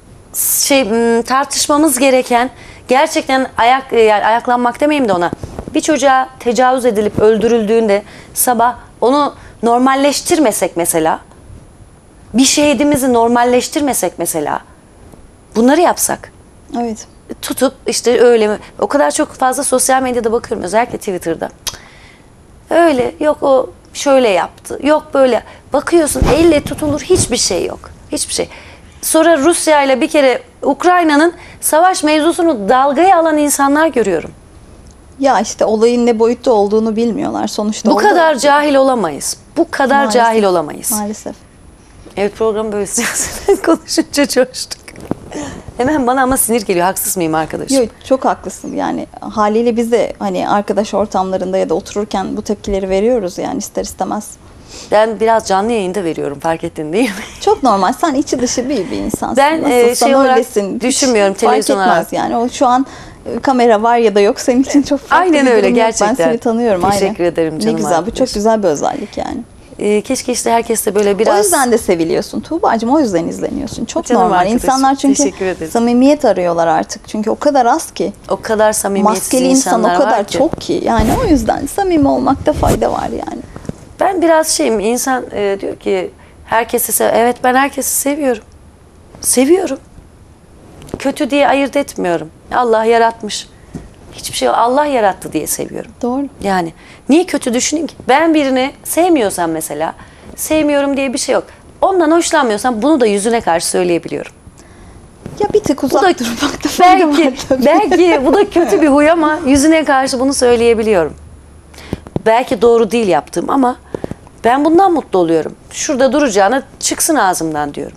tartışmamız gereken, gerçekten yani ayaklanmak demeyeyim de ona. Bir çocuğa tecavüz edilip öldürüldüğünde sabah onu normalleştirmesek mesela, bir şehidimizi normalleştirmesek mesela, bunları yapsak. Evet. Tutup işte öyle mi? O kadar çok fazla sosyal medyada bakıyorum, özellikle Twitter'da. Öyle, yok o şöyle yaptı, yok böyle. Bakıyorsun, elle tutulur hiçbir şey yok. Hiçbir şey. Sonra Rusya ile bir kere Ukrayna'nın savaş mevzusunu dalgaya alan insanlar görüyorum. Ya işte olayın ne boyutta olduğunu bilmiyorlar sonuçta. Bu orada- kadar cahil olamayız. Bu kadar Maalesef, cahil olamayız. Maalesef. Evet, programı böyle siyaset konuşunca coştuk. Hemen bana ama sinir geliyor. Haksız mıyım arkadaşım? Yok, çok haklısın yani haliyle biz de hani arkadaş ortamlarında ya da otururken bu tepkileri veriyoruz yani ister istemez. Ben biraz canlı yayında veriyorum, fark ettin değil mi? Çok normal, sen içi dışı bir insansın. Ben, Nasılsan şey olarak öylesin. Hiç düşünmüyorum, fark televizyon etmez olarak. yani o şu an kamera var ya da yok senin için çok farklı Aynen bir öyle, durum yok. gerçekten. Ben seni tanıyorum. Teşekkür ederim canım Ne güzel, bu çok arkadaşım. güzel bir özellik yani. Keşke işte herkes de böyle biraz... O yüzden de seviliyorsun Tuğba'cığım, o yüzden izleniyorsun. Çok Canım normal. arkadaşım, İnsanlar çünkü teşekkür ederim. samimiyet arıyorlar artık. Çünkü o kadar az ki. O kadar samimiyetsiz Maskeli insan o insanlar kadar var ki. çok ki. Yani o yüzden samimi olmakta fayda var yani. Ben biraz şeyim, insan diyor ki herkesi evet, ben herkesi seviyorum. Seviyorum. Kötü diye ayırt etmiyorum. Allah yaratmış. Hiçbir şey, Allah yarattı diye seviyorum. Doğru. Yani niye kötü düşüneyim ki? Ben birini sevmiyorsam mesela, sevmiyorum diye bir şey yok. Ondan hoşlanmıyorsam bunu da yüzüne karşı söyleyebiliyorum. Ya bir tık Bu uzak da durmakta fayda var belki tabii. belki bu da kötü bir huy ama yüzüne karşı bunu söyleyebiliyorum. Belki doğru değil yaptığım ama ben bundan mutlu oluyorum. Şurada duracağına çıksın ağzımdan diyorum.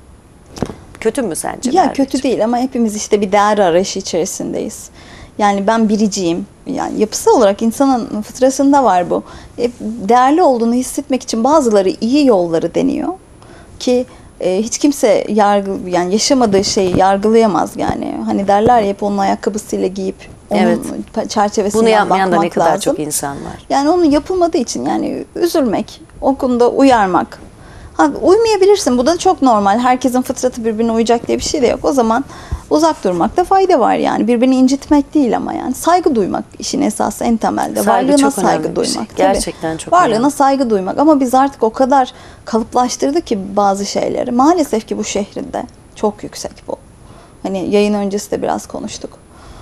Kötü mü sence? Ya Merveciğim? kötü değil ama hepimiz işte bir değer arayışı içerisindeyiz. Yani ben biriciyim. Yani yapısal olarak insanın fıtrasında var bu. Değerli olduğunu hissetmek için bazıları iyi yolları deniyor ki hiç kimse yani yaşamadığı şeyi yargılayamaz yani. Hani derler ya hep onun ayakkabısıyla giyip onun Evet. çerçevesinden Bunu yapmayan da bakmak ne kadar lazım. çok insan var. Yani onun yapılmadığı için yani üzülmek, o konuda uyarmak. Ha, uymayabilirsin. Bu da çok normal. Herkesin fıtratı birbirine uyacak diye bir şey de yok. O zaman uzak durmakta fayda var yani. Birbirini incitmek değil ama yani. Saygı duymak işin esası, en temelde. Saygı Varlığına çok önemli saygı bir şey. duymak. Gerçekten Tabii. çok Varlığına önemli. saygı duymak. Ama biz artık o kadar kalıplaştırdık ki bazı şeyleri. Maalesef ki bu şehrinde çok yüksek bu. Hani yayın öncesi de biraz konuştuk.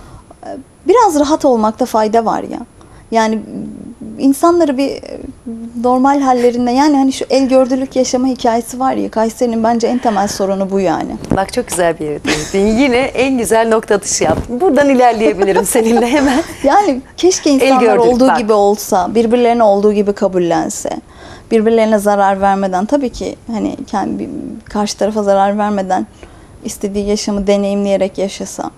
Biraz rahat olmakta fayda var ya. Yani insanları bir normal hallerinde, yani hani şu el gördülük yaşama hikayesi var ya, Kayseri'nin bence en temel sorunu bu yani. Bak çok güzel bir yere değindin. Yine en güzel nokta atışı yaptın. Buradan ilerleyebilirim seninle hemen. Yani keşke insanlar gördük, olduğu bak. gibi olsa, birbirlerine olduğu gibi kabullense, birbirlerine zarar vermeden, tabii ki hani kendi karşı tarafa zarar vermeden istediği yaşamı deneyimleyerek yaşasa.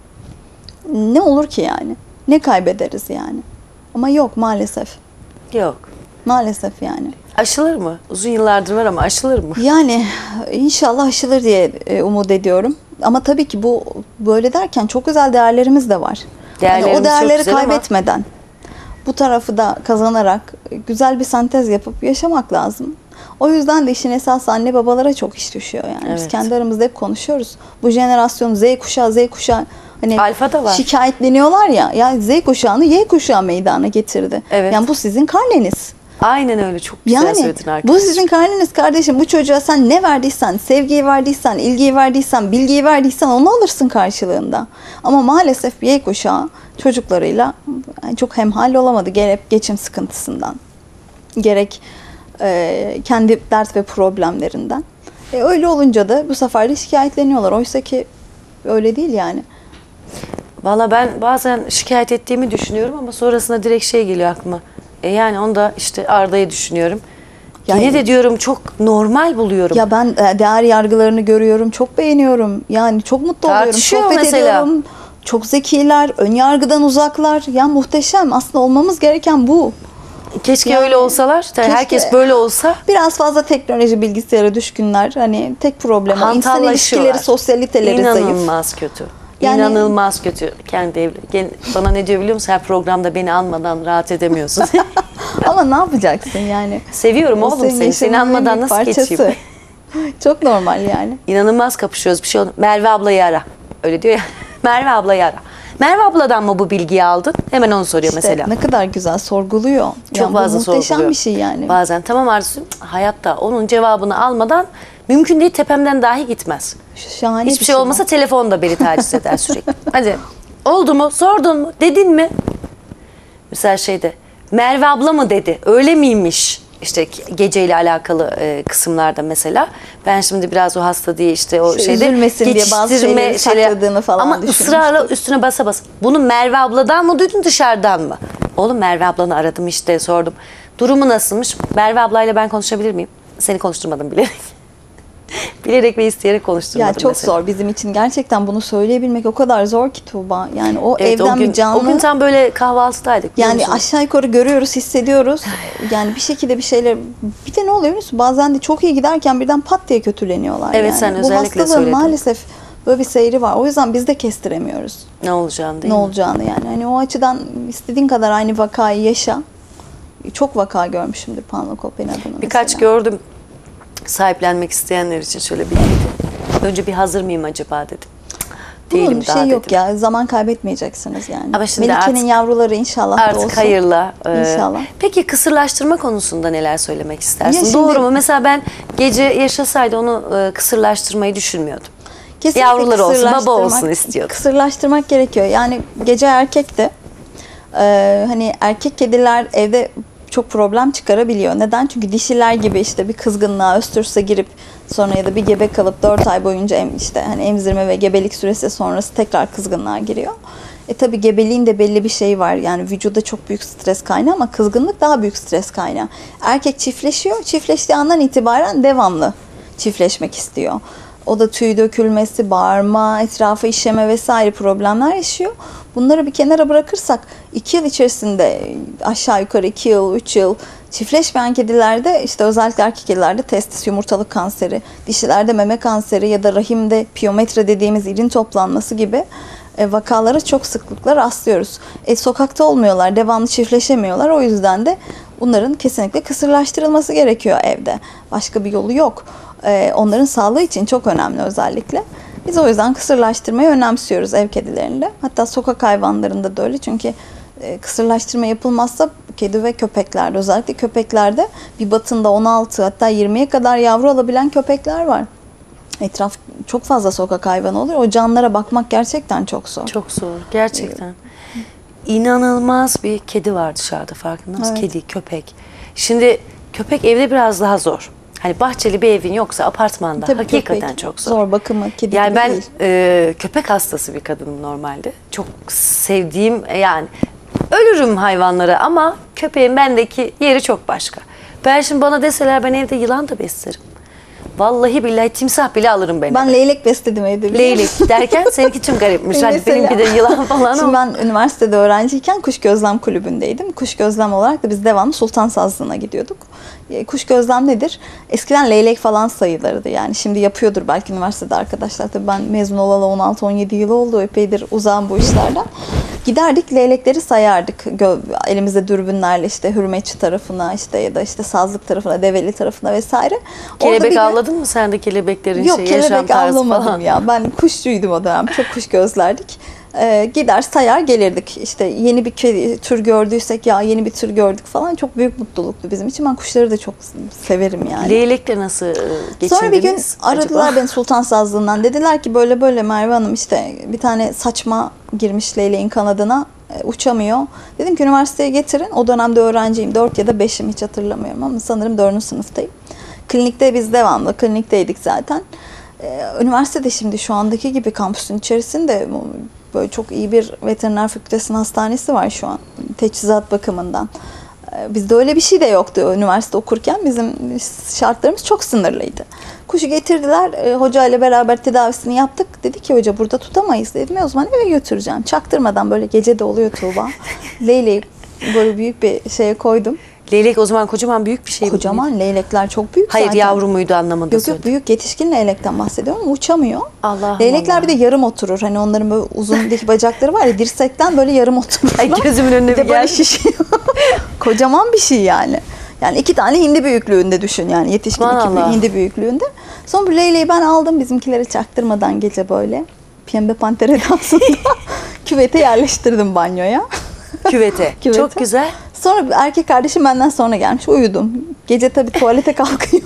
Ne olur ki yani? Ne kaybederiz yani? Ama yok maalesef. Yok. Maalesef yani. Aşılır mı? Uzun yıllardır var ama aşılır mı? Yani inşallah aşılır diye umut ediyorum. Ama tabii ki bu böyle derken çok güzel değerlerimiz de var. Değerlerimiz o çok değerleri güzel ama- kaybetmeden bu tarafı da kazanarak güzel bir sentez yapıp yaşamak lazım. O yüzden de işin esası anne babalara çok iş düşüyor yani. Biz Evet. kendi aramızda hep konuşuyoruz. Bu jenerasyon Z kuşağı hani Alfa da var. şikayetleniyorlar ya. Ya Z kuşağını Y kuşağı meydana getirdi. Evet. Yani bu sizin karneniz. Aynen öyle. Çok güzel Yani söyledin bu arkadaşım. sizin karneniz kardeşim. Bu çocuğa sen ne verdiysen, sevgiyi verdiysen, ilgiyi verdiysen, bilgiyi verdiysen onu alırsın karşılığında. Ama maalesef Y kuşağı çocuklarıyla çok hemhal olamadı. Gerek geçim sıkıntısından, gerek kendi dert ve problemlerinden. Öyle olunca da bu sefer de şikayetleniyorlar. Oysa ki öyle değil yani. Valla ben bazen şikayet ettiğimi düşünüyorum ama sonrasında direkt şey geliyor aklıma. Yani onu da işte Arda'yı düşünüyorum. Yani- Yine de diyorum çok normal buluyorum. Ya ben değer yargılarını görüyorum, çok beğeniyorum. Yani çok mutlu oluyorum, Tartışıyor sohbet mesela. ediyorum. Çok zekiler, ön yargıdan uzaklar. Ya muhteşem. Aslında olmamız gereken bu. Keşke Yani- öyle olsalar. Tabii herkes böyle olsa. Biraz fazla teknoloji, bilgisayara düşkünler. Hani tek problem o. İnsan Hantallaşıyorlar. ilişkileri, sosyaliteleri zayıf. İnanılmaz kötü. Yani- İnanılmaz kötü. Kendi bana ne diyor biliyor musun? Her programda beni almadan rahat edemiyorsun. Ama ne yapacaksın yani? Seviyorum O oğlum senin seni. Seni yaşamının almadan bir nasıl parçası. geçeyim? Çok normal yani. İnanılmaz kapışıyoruz. Bir şey oldu. Merve ablayı ara. Öyle diyor ya. Merve ablayı ara. Merve abladan mı bu bilgiyi aldın? Hemen onu soruyor İşte mesela. ne kadar güzel sorguluyor. Çok Yani bu fazla muhteşem sorguluyor. bir şey yani. Bazen tamam Arzu'cum hayatta onun cevabını almadan mümkün değil tepemden dahi gitmez. Şahane Hiçbir bir şey var. olmasa telefon da beni taciz eder sürekli. Hadi oldu mu? Sordun mu? Dedin mi? Mesela şeyde Merve abla mı dedi? Öyle miymiş? İşte geceyle alakalı kısımlarda mesela. Ben şimdi biraz o hasta diye işte o İşte şeyde üzülmesin diye bazı şeyleri sakladığını falan ama düşünmüştüm. ısrarla üstüne basa basa. Bunu Merve abladan mı duydun dışarıdan mı? Oğlum Merve ablanı aradım işte sordum. Durumu nasılmış? Merve ablayla ben konuşabilir miyim? Seni konuşturmadım bilerek. Bilerek ve isteyerek konuşturmadım Ya çok mesela. zor bizim için. Gerçekten bunu söyleyebilmek o kadar zor ki Tuğba. Yani o Evet, evden bir canlı. O gün tam böyle kahvaltıdaydık. biliyor Yani musun? aşağı yukarı görüyoruz, hissediyoruz. Yani bir şekilde bir şeyler... Bir de ne oluyor biliyor musun? Bazen de çok iyi giderken birden pat diye kötüleniyorlar. Evet, yani. sen Bu özellikle hastalığın söyledin. maalesef böyle bir seyri var. O yüzden biz de kestiremiyoruz Ne olacağını değil ne mi? olacağını yani. Hani o açıdan istediğin kadar aynı vakayı yaşa. Çok vaka görmüşümdür Panlokopin adına Birkaç mesela. gördüm. Sahiplenmek isteyenler için şöyle bir önce bir hazır mıyım acaba dedim. Değilim Bunun daha şey yok dedim. ya, zaman kaybetmeyeceksiniz yani. Ama şimdi Melike'nin artık- yavruları inşallah da Artık olsun. hayırla. İnşallah. Peki kısırlaştırma konusunda neler söylemek istersin? Ya şimdi- Doğru mu? Mesela ben gece yaşasaydı onu kısırlaştırmayı düşünmüyordum. Kesinlikle Yavruları olsun, baba kısırlaştırmak- olsun istiyordum. Kısırlaştırmak gerekiyor. Yani gece erkek de hani erkek kediler evde çok problem çıkarabiliyor. Neden? Çünkü dişiler gibi işte bir kızgınlığa, östürse girip sonra ya da bir gebe kalıp 4 ay boyunca işte hani emzirme ve gebelik süresi sonrası tekrar kızgınlığa giriyor. Tabii gebeliğin de belli bir şeyi var. Yani vücuda çok büyük stres kaynağı ama kızgınlık daha büyük stres kaynağı. Erkek çiftleşiyor. Çiftleştiği andan itibaren devamlı çiftleşmek istiyor. O da tüy dökülmesi, bağırma, etrafa işeme vesaire problemler yaşıyor. Bunları bir kenara bırakırsak 2 yıl içerisinde aşağı yukarı 2 yıl, 3 yıl çiftleşmeyen kedilerde işte özellikle erkek kedilerde testis yumurtalık kanseri, dişilerde meme kanseri ya da rahimde piyometre dediğimiz irin toplanması gibi vakalara çok sıklıkla rastlıyoruz. Sokakta olmuyorlar, devamlı çiftleşemiyorlar. O yüzden de bunların kesinlikle kısırlaştırılması gerekiyor evde. Başka bir yolu yok. Onların sağlığı için çok önemli özellikle. Biz o yüzden kısırlaştırmayı önemsiyoruz ev kedilerinde. Hatta sokak hayvanlarında da öyle. Çünkü kısırlaştırma yapılmazsa kedi ve köpeklerde, özellikle köpeklerde bir batında 16 hatta 20'ye kadar yavru alabilen köpekler var. Etraf çok fazla sokak hayvanı oluyor. O canlara bakmak gerçekten çok zor. Çok zor gerçekten. İnanılmaz bir kedi var dışarıda farkında mısın? Evet. Kedi, köpek. Şimdi Köpek evde biraz daha zor. Hani bahçeli bir evin yoksa apartmanda Tabii hakikaten köpek çok zor. zor bakımı, kedi Yani gibi ben değil. köpek hastası bir kadınım normalde. Çok sevdiğim yani ölürüm hayvanlara ama köpeğin bendeki yeri çok başka. Ben şimdi bana deseler ben evde yılan da beslerim. Vallahi billahi timsah bile alırım ben. Ben leylek besledim evde. biliyor musun? Leylek derken seninki tüm garipmiş. Hadi Mesela- benimki de yılan falan Şimdi ama. ben üniversitede öğrenciyken kuş gözlem kulübündeydim. Kuş gözlem olarak da biz devamlı Sultan Sazlığı'na gidiyorduk. Kuş gözlem nedir? Eskiden leylek falan sayılırdı yani. Şimdi yapıyordur belki üniversitede arkadaşlar. Tabii ben mezun olalı 16-17 yıl oldu. Epeydir uzağım bu işlerden. Giderdik leylekleri sayardık. Elimizde dürbünlerle işte Hürmetçi tarafına işte ya da işte Sazlık tarafına, Develi tarafına vesaire. Orada bir Kelebek gün- avladın mı sen de kelebeklerin Yok, yaşam kelebek tarzı avlamadım falan? ya. Ben kuşçuydum o dönem. Çok kuş gözlerdik. Gider sayar gelirdik. İşte yeni bir tür gördüysek ya yeni bir tür gördük falan. Çok büyük mutluluktu bizim için. Ben kuşları da çok severim yani. Leylekle nasıl geçindiniz Sonra bir gün aradılar acaba? beni Sultan Sazlığı'ndan. Dediler ki böyle böyle Merve Hanım işte bir tane saçma girmiş leyleğin kanadına, uçamıyor. Dedim ki üniversiteye getirin. O dönemde öğrenciyim. 4 ya da 5'im hiç hatırlamıyorum ama sanırım 4. sınıftayım. Klinikte biz devamlı klinikteydik zaten. Üniversitede şimdi şu andaki gibi kampüsün içerisinde böyle çok iyi bir veteriner fakültesinin hastanesi var şu an teçhizat bakımından. Bizde öyle bir şey de yoktu üniversite okurken. Bizim şartlarımız çok sınırlıydı. Kuşu getirdiler. Hoca ile beraber tedavisini yaptık. Dedi ki hoca burada tutamayız. Dedim o zaman eve götüreceğim. Çaktırmadan böyle gece de oluyor Tuğba. Leyleği böyle büyük bir şeye koydum. Leylek o zaman kocaman büyük bir şey mi? Kocaman leylekler çok büyük Hayır zaten. yavru muydu anlamında Yok söyledim. büyük yetişkin leylekten bahsediyorum ama uçamıyor. Allah'ım Leylekler bir de Allah'ım. yarım oturur. Hani onların böyle uzun dik bacakları var ya dirsekten böyle yarım otururlar. Ay gözümün önüne Bir de bir böyle geldi. şişiyor. Kocaman bir şey yani. Yani 2 tane hindi büyüklüğünde düşün yani yetişkin Aman 2 Allah. hindi büyüklüğünde. Sonra bu leyleği ben aldım bizimkileri çaktırmadan gece böyle. Pembe panter edasında küvete yerleştirdim banyoya. Küvete. Küvete. Çok güzel. Sonra erkek kardeşim benden sonra gelmiş. Uyudum. Gece tabii tuvalete kalkıyor.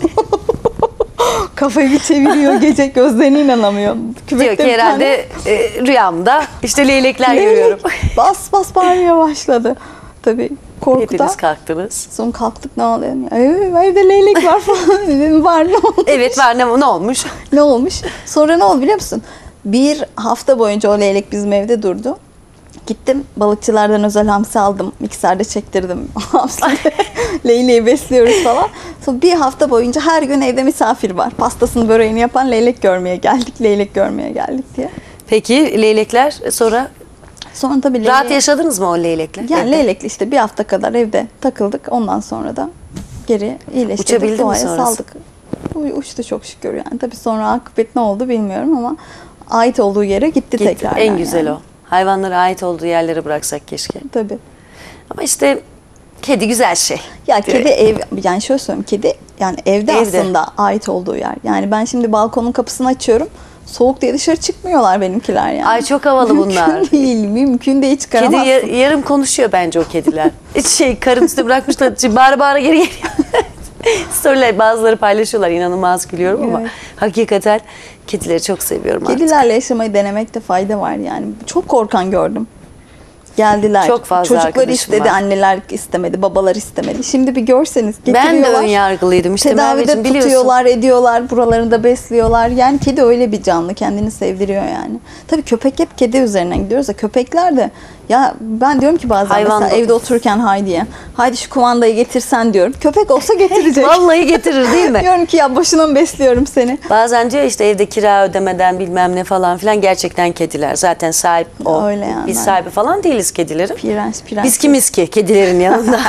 Kafayı bir çeviriyor gece gözlerine inanamıyor. Diyor ki bir tane herhalde rüyamda işte leylekler leylek görüyorum. bas bas bağırmaya başladı. Tabii korkudan. Hepiniz kalktınız. Sonra kalktık ne oluyor? Evde leylek var falan. Dedim var ne olmuş? Evet var ne olmuş? Ne olmuş? Sonra ne oldu biliyor musun? Bir hafta boyunca o leylek bizim evde durdu. Gittim balıkçılardan özel hamsi aldım. Mikserde çektirdim hamsi. Leyleği besliyoruz falan. Sonra bir hafta boyunca her gün evde misafir var. Pastasını böreğini yapan leylek görmeye geldik. Leylek görmeye geldik diye. Peki leylekler sonra Sonra tabii rahat yaşadınız mı o leylekle? Yani leylekle işte bir hafta kadar evde takıldık. Ondan sonra da geri iyileştirdik. Uçabildi mi Doğaya sonrası? saldık. Uçtu çok şükür yani. Tabii sonra akıbet ne oldu bilmiyorum ama ait olduğu yere gitti Gitti. tekrar. En güzel o. Hayvanlara ait olduğu yerlere bıraksak keşke. Tabii. Ama işte kedi güzel şey. Ya kedi yani şöyle söyleyeyim kedi yani evde aslında ait olduğu yer. Yani ben şimdi balkonun kapısını açıyorum. Soğuk diye dışarı çıkmıyorlar benimkiler yani. Ay çok havalı bunlar. Mümkün değil. Mümkün değil Kedi çıkaramazsın. yarım konuşuyor bence o kediler. Hiç karın üstüne bırakmışlar. Bağıra bağıra geri geliyor. Storyler bazıları paylaşıyorlar. İnanılmaz gülüyorum ama Evet. hakikaten kedileri çok seviyorum artık. Kedilerle yaşamayı denemekte fayda var yani. Çok korkan gördüm. Geldiler. Çok fazla Çocuklar arkadaşım istedi, var. anneler istemedi, babalar istemedi. Şimdi bir görseniz Ben de getiriyorlar. ön yargılıydım. İşte Tedavide Merveciğim biliyorsun. tutuyorlar, ediyorlar, buralarını besliyorlar. Yani kedi öyle bir canlı, kendini sevdiriyor yani. Tabii köpek hep kedi üzerinden gidiyoruz da köpekler de ya ben diyorum ki bazen Hayvan mesela da- evde otururken Haydi'ye Haydi şu kumandayı getirsen diyorum. Köpek olsa getirecek. Vallahi getirir değil mi? Diyorum ki ya boşuna mı besliyorum seni? Bazen diyor işte evde kira ödemeden bilmem ne falan filan gerçekten kediler. Zaten sahip o. Öyle yani. Biz sahibi falan değiliz kedilerin. Prens. Biz kimiz ki kedilerin yanında?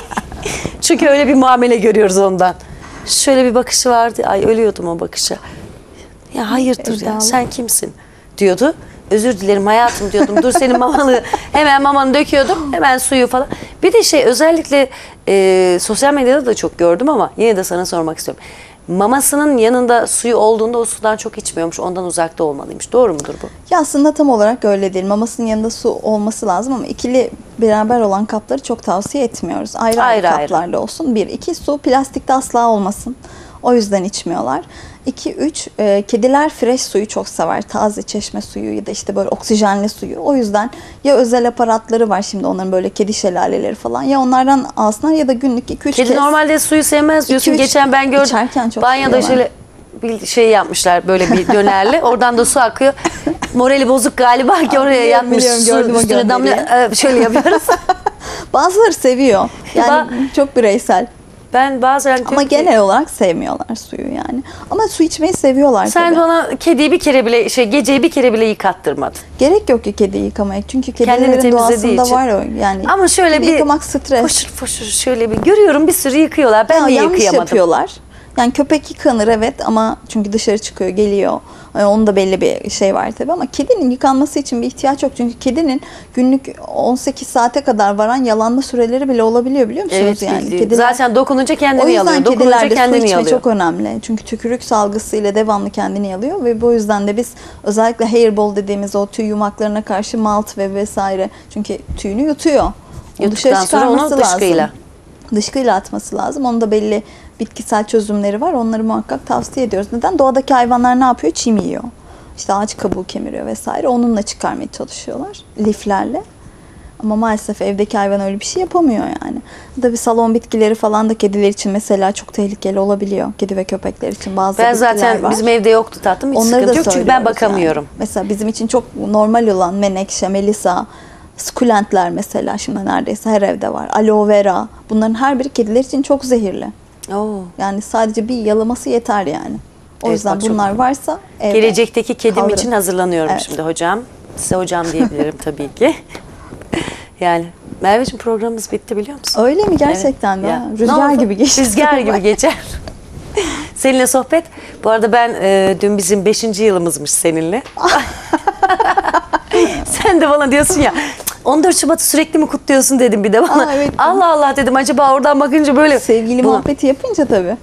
Çünkü öyle bir muamele görüyoruz ondan. Şöyle bir bakışı vardı. Ay ölüyordum o bakışa. Ya hayırdır ya Evdalı. sen kimsin? Diyordu. Özür dilerim hayatım diyordum. Dur senin mamanı hemen mamanı döküyordum. Hemen suyu falan. Bir de özellikle sosyal medyada da çok gördüm ama yine de sana sormak istiyorum. Mamasının yanında suyu olduğunda o sudan çok içmiyormuş. Ondan uzakta olmalıymış. Doğru mudur bu? Ya aslında tam olarak öyle değil. Mamasının yanında su olması lazım ama ikili beraber olan kapları çok tavsiye etmiyoruz. Ayrı Ayrı kaplarda olsun. Bir. İki, su plastikte asla olmasın. O yüzden içmiyorlar. 2, 3, kediler fresh suyu çok sever. Taze çeşme suyu ya da işte böyle oksijenli suyu. O yüzden ya özel aparatları var şimdi onların, böyle kedi şelaleleri falan. Ya onlardan alsınlar ya da günlük 2-3 kez. Kedi normalde suyu sevmez diyorsun. 2-3 Geçen ben gördüm. içerken çok Banyoda seviyorlar. şöyle bir şey yapmışlar, böyle bir dönerli. Oradan da su akıyor. Morali bozuk galiba ki oraya Biliyorum, yatmış, biliyorum, su gördüm o üstüne gönderiyi. damlıyor. Şöyle yapıyoruz. Bazıları seviyor. Yani çok bireysel. Ben bazen Ama diyorum ki, genel olarak sevmiyorlar suyu yani. Ama su içmeyi seviyorlar sen tabii. bana kediyi bir kere bile, geceyi bir kere bile yıkattırmadın. Gerek yok ki kediyi yıkamaya. Çünkü Kendini kedilerin temizlediği doğasında için. var o yani. Ama şöyle kedi bir yıkamak stres. foşur foşur şöyle bir görüyorum, bir sürü yıkıyorlar. Ben Ya, niye yanlış yıkayamadım? yapıyorlar. Yani köpek yıkanır evet, ama çünkü dışarı çıkıyor, geliyor. Onun da belli bir şey var tabii, ama kedinin yıkanması için bir ihtiyaç yok. Çünkü kedinin günlük 18 saate kadar varan yalanma süreleri bile olabiliyor, biliyor musunuz? Evet, Yani bildiğim. kediler, Zaten dokununca o kendini yüzden yalıyor. Dokununca kedilerde su kendini içme yalıyor. çok önemli. Çünkü tükürük salgısıyla devamlı kendini yalıyor ve bu yüzden de biz özellikle hairball dediğimiz o tüy yumaklarına karşı malt ve vesaire, çünkü tüyünü yutuyor. Onu dışarı Yuttuktan sonra çıkarması onu dışkıyla. lazım. Dışkıyla atması lazım. Onun da belli bitkisel çözümleri var. Onları muhakkak tavsiye ediyoruz. Neden? Doğadaki hayvanlar ne yapıyor? Çim yiyor. İşte ağaç kabuğu kemiriyor vesaire. Onunla çıkarmaya çalışıyorlar. Liflerle. Ama maalesef evdeki hayvan öyle bir şey yapamıyor yani. Tabii salon bitkileri falan da kediler için mesela çok tehlikeli olabiliyor. Kedi ve köpekler için bazı Ben bitkiler zaten var. bizim evde yoktu tatlım. Hiç Onları sıkıntı da yok çünkü ben söylüyoruz bakamıyorum. yani. Mesela bizim için çok normal olan menekşe, melisa, sukulentler mesela şimdi neredeyse her evde var. Aloe vera. Bunların her biri kediler için çok zehirli. Oo. Yani sadece bir yalaması yeter yani. O Evet, yüzden bak çok bunlar önemli. varsa evde Gelecekteki kedim kaldırın. için hazırlanıyorum Evet. şimdi hocam. Size hocam diyebilirim tabii ki. Yani Merveciğim, programımız bitti biliyor musun? Öyle mi gerçekten Evet. de? Ya. Rüzgar Ne oldu? gibi geçti. Rüzgar gibi geçer. Seninle sohbet. Bu arada ben dün bizim 5. yılımızmış seninle. Sen de bana diyorsun ya, 14 Şubat'ı sürekli mi kutluyorsun dedim bir de bana. Aa, evet. Allah Allah dedim, acaba oradan bakınca böyle. Sevgili Buna- muhabbeti yapınca tabii.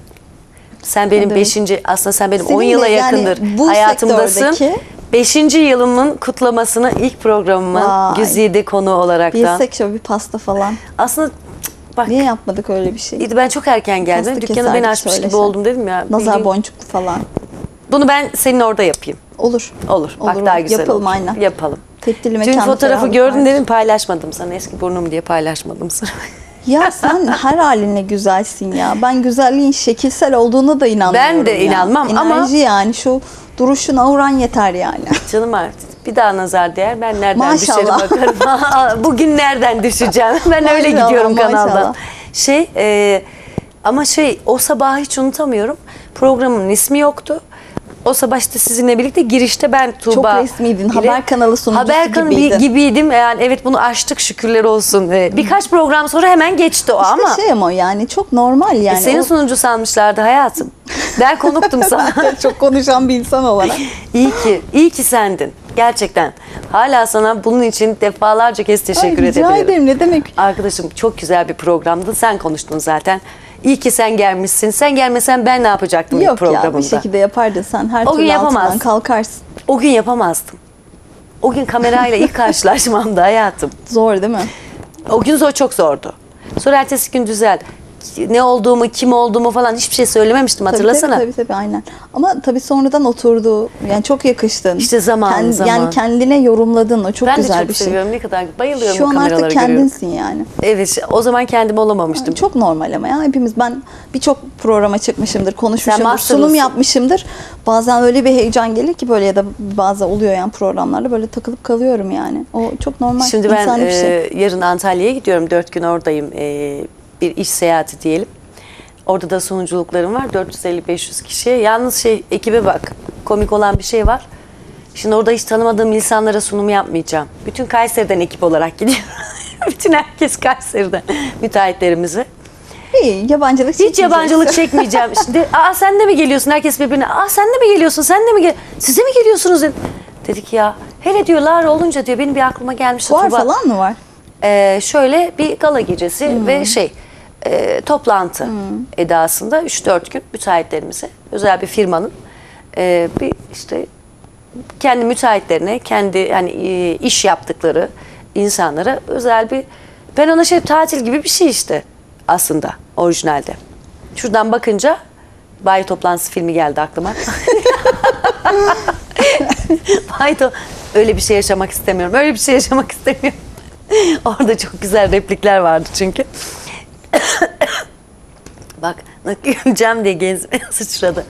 Sen benim Evet. 5. aslında sen benim 10 Senin de yıla yani yakındır bu hayatımdasın. sektördeki- 5. yılımın kutlamasını ilk programımın Vay. güzide konu olaraktan. Bilsek şöyle bir pasta falan. Aslında bak, Niye yapmadık öyle bir şey? ben çok erken geldim. Pasta Dükkanı ben keserdik açmış şöyle gibi şey. oldum dedim ya. Nazar bildiğin- boncuklu falan. Bunu ben senin orada yapayım. Olur. Olur. Bak Olur, daha olur. güzel Yapalım, olur. aynen. Yapalım. Tepkili Dün mekanda fotoğrafı ferahlık gördüm vardır. dedim, paylaşmadım sana. Eski burnum diye paylaşmadım sana. Ya sen her halinle güzelsin ya. Ben güzelliğin şekilsel olduğuna da inanmıyorum. Ben de ya. inanmam ama- Enerji yani, şu duruşun, auran yeter yani. Canım artık bir daha nazar değer. Ben nereden Maşallah. düşerim bakarım. Bugün nereden düşeceğim? Ben öyle Maşallah, gidiyorum kanaldan. maşallah. Ama o sabahı hiç unutamıyorum. Programın ismi yoktu. O sabah işte sizinle birlikte girişte ben Tuğba Çok resmiydin. ile- Haber kanalı sunucusu Haber kanalı gibiydin. gibiydim. Yani evet, bunu aştık şükürler olsun. Birkaç program sonra hemen geçti o ama. İşte şey ama yani çok normal yani. Senin O- sunucu sanmışlardı hayatım. Ben konuktum sana. çok konuşan bir insan olarak. İyi ki sendin. Gerçekten. Hala sana bunun için defalarca kez teşekkür Ay, rica edebilirim. ederim, ne demek. Arkadaşım, çok güzel bir programdı. Sen konuştun zaten. İyi ki sen gelmişsin. Sen gelmesen ben ne yapacaktım ilk Yok ya, programımda? bir şekilde yapardın sen. Her O gün türlü altından yapamazsın. kalkarsın. O gün yapamazdım. O gün kamerayla ilk karşılaşmamdı hayatım. Zor değil mi? O gün çok zordu. Sonra ertesi gün düzeldi. Ne olduğumu, kim olduğumu falan hiçbir şey söylememiştim, hatırlasana. Tabii aynen. Ama tabii sonradan oturdu. Yani çok yakıştın. İşte zaman. Yani kendine yorumladın. O çok Ben de güzel çok bir şey. seviyorum. Ne kadar bayılıyorum Şu bu an kameraları artık görüyorum. kendinsin yani. Evet, o zaman kendim olamamıştım. Çok normal ama ya, hepimiz, ben birçok programa çıkmışımdır, konuşmuşumdur, masterlısın. sunum yapmışımdır. Bazen öyle bir heyecan gelir ki böyle, ya da bazı oluyor yani programlarda, böyle takılıp kalıyorum yani. O çok normal. Şimdi ben insani bir şey. yarın Antalya'ya gidiyorum. 4 gün oradayım. Bir iş seyahati diyelim. Orada da sunuculuklarım var. 450-500 kişiye. Yalnız ekibe bak. Komik olan bir şey var. Şimdi orada hiç tanımadığım insanlara sunum yapmayacağım. Bütün Kayseri'den ekip olarak gidiyorum. Bütün herkes Kayseri'den. Müteahhitlerimizi. İyi, yabancılık Hiç yabancılık çekmeyeceğim. Şimdi sen de mi geliyorsun? Herkes birbirine. Sen de mi geliyorsun? Sen de mi Siz de mi geliyorsunuz? Dedik ya. Hele diyorlar olunca diyor, benim bir aklıma gelmişti. Fuar Tuğba. falan mı var? Şöyle bir gala gecesi ve toplantı edasında 3-4 gün müteahhitlerimize, özel bir firmanın bir işte kendi müteahhitlerine, kendi yani iş yaptıkları insanlara özel bir, ben ona tatil gibi bir şey işte aslında orijinalde. Şuradan bakınca Bayi Toplantısı filmi geldi aklıma. Öyle bir şey yaşamak istemiyorum. Öyle bir şey yaşamak istemiyorum. Orada çok güzel replikler vardı çünkü. Bak güleceğim diye genzime sıçradı.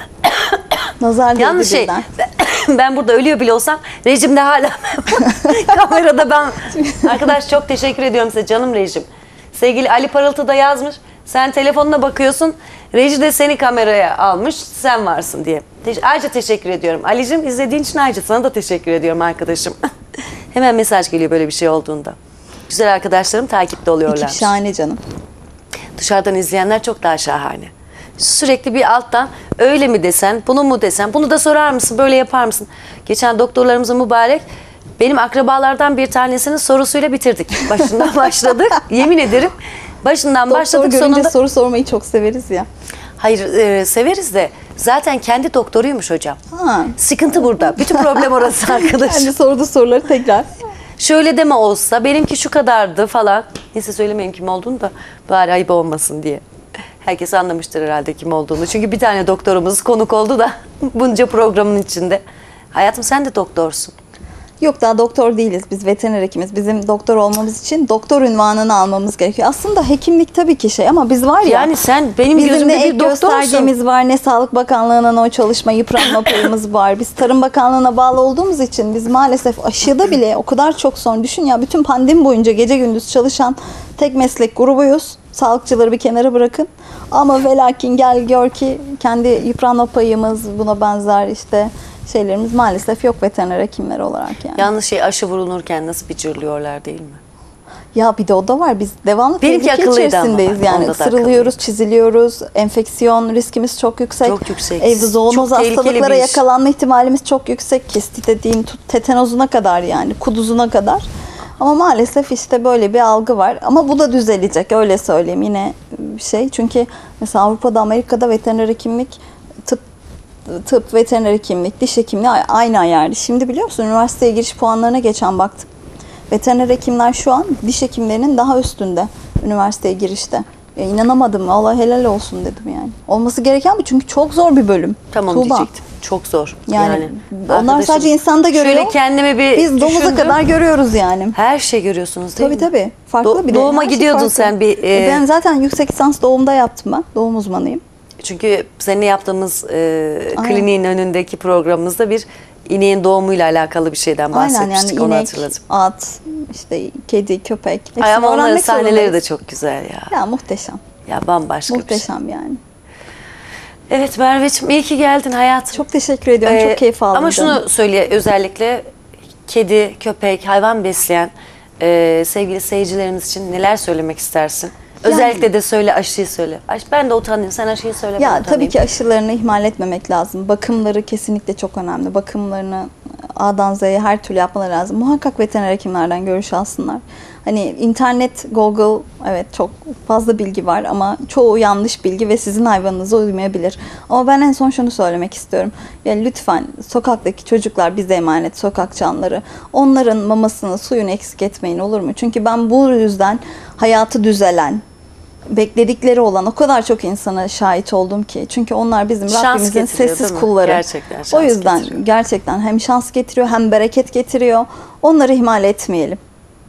Nazar değdi Yalnız birden. ben burada ölüyor bile olsam rejimde hala kamerada ben. Arkadaş çok teşekkür ediyorum size canım rejim. Sevgili Ali Parıltı da yazmış. Sen telefonuna bakıyorsun. Reji de seni kameraya almış. Sen varsın diye. Ayrıca teşekkür ediyorum. Ali'cim izlediğin için ayrıca sana da teşekkür ediyorum arkadaşım. Hemen mesaj geliyor böyle bir şey olduğunda. Güzel arkadaşlarım takipte oluyorlar. Ekip şahane canım. Dışarıdan izleyenler çok daha şahane. Sürekli bir alttan öyle mi desen, bunu mu desen, bunu da sorar mısın, böyle yapar mısın? Geçen doktorlarımızın mübarek, benim akrabalardan bir tanesinin sorusuyla bitirdik. Başından başladık, yemin ederim. Başından Doktor başladık görünce sonunda. soru sormayı çok severiz ya. Hayır severiz de zaten kendi doktoruymuş hocam. Ha. Sıkıntı burada. Bütün problem orası arkadaşım. Kendi sorduğu soruları tekrar. Şöyle deme olsa benimki şu kadardı falan. Neyse söylemeyeyim kim olduğunu da bari ayıp olmasın diye. Herkes anlamıştır herhalde kim olduğunu. Çünkü bir tane doktorumuz konuk oldu da bunca programın içinde. Hayatım sen de doktorsun. Yok daha doktor değiliz. Biz veteriner hekimiz. Bizim doktor olmamız için doktor unvanını almamız gerekiyor. Aslında hekimlik tabii ki şey ama biz var ya. Yani sen benim bizim gözümde ne bir ek doktorsun. göstergemiz var ne Sağlık Bakanlığı'nın o çalışma yıpranma payımız var. Biz Tarım Bakanlığı'na bağlı olduğumuz için biz maalesef aşıda bile o kadar çok sorun. Düşün ya bütün pandemi boyunca gece gündüz çalışan tek meslek grubuyuz. Sağlıkçıları bir kenara bırakın. Ama velakin gel gör ki kendi yıpranma payımız buna benzer işte şeylerimiz maalesef yok veteriner hekimler olarak yani. Yalnız şey aşı vurulurken nasıl bir cırlıyorlar değil mi? Ya bir de o da var. Biz devamlı Benimki tehlike akıllıydı ama içerisindeyiz. bak, Yani onda da ısırılıyoruz, çiziliyoruz. Enfeksiyon riskimiz çok yüksek. Çok yüksek. Evde zoonoz Çok tehlikeli hastalıklara bir iş. yakalanma ihtimalimiz çok yüksek. Kesti dediğim tetanozuna kadar yani kuduzuna kadar. Ama maalesef işte böyle bir algı var. Ama bu da düzelecek öyle söyleyeyim yine şey. Çünkü mesela Avrupa'da, Amerika'da veteriner hekimlik, tıp, veteriner hekimlik, diş hekimliği aynı ayardı. Şimdi biliyor musun üniversiteye giriş puanlarına geçen baktım. Veteriner hekimler şu an diş hekimlerinin daha üstünde üniversiteye girişte. İnanamadım. Allah helal olsun dedim yani. Olması gereken bu çünkü çok zor bir bölüm. Tamam Tuğba. diyecektim. Çok zor. Yani onlar arkadaşım, sadece insanda görüyor. Şöyle kendimi bir Biz domuza düşündüm. kadar görüyoruz yani. Her şey görüyorsunuz değil mi? Tabii. Farklı bir de. Doğuma her şey gidiyordun farklı. sen bir. Ben zaten yüksek lisans doğumda yaptım ben. Doğum uzmanıyım. Çünkü seninle yaptığımız kliniğin önündeki programımızda bir ineğin doğumuyla alakalı bir şeyden Aynen bahsetmiştik. yani Onu inek, hatırladım. at, işte kedi, köpek. Ay Hepsini ama onların öğrenmek sahneleri de zorundayız. çok güzel ya. Ya muhteşem. Ya bambaşka bir şey. Muhteşem yani. Evet Merveciğim iyi ki geldin hayatım. Çok teşekkür ediyorum. Çok keyif aldım. Ama canım. şunu söyle özellikle kedi, köpek, hayvan besleyen sevgili seyircilerimiz için neler söylemek istersin? Özellikle de söyle aşıyı söyle. Ben de utanayım sen aşıyı söyle ben Ya utanayım. tabii ki aşılarını ihmal etmemek lazım. Bakımları kesinlikle çok önemli. Bakımlarını A'dan Z'ye her türlü yapmaları lazım. Muhakkak veteriner hekimlerden görüş alsınlar. Hani internet, Google evet çok fazla bilgi var ama çoğu yanlış bilgi ve sizin hayvanınıza uymayabilir. Ama ben en son şunu söylemek istiyorum. Ya lütfen sokaktaki çocuklar bize emanet, sokak canlıları. Onların mamasını, suyunu eksik etmeyin olur mu? Çünkü ben bu yüzden hayatı düzelen, bekledikleri olan o kadar çok insana şahit oldum ki. Çünkü onlar bizim Şans Rabbimizin getiriyor, sessiz değil mi? kulları. Gerçekten şans o yüzden getiriyor. gerçekten hem şans getiriyor hem bereket getiriyor. Onları ihmal etmeyelim.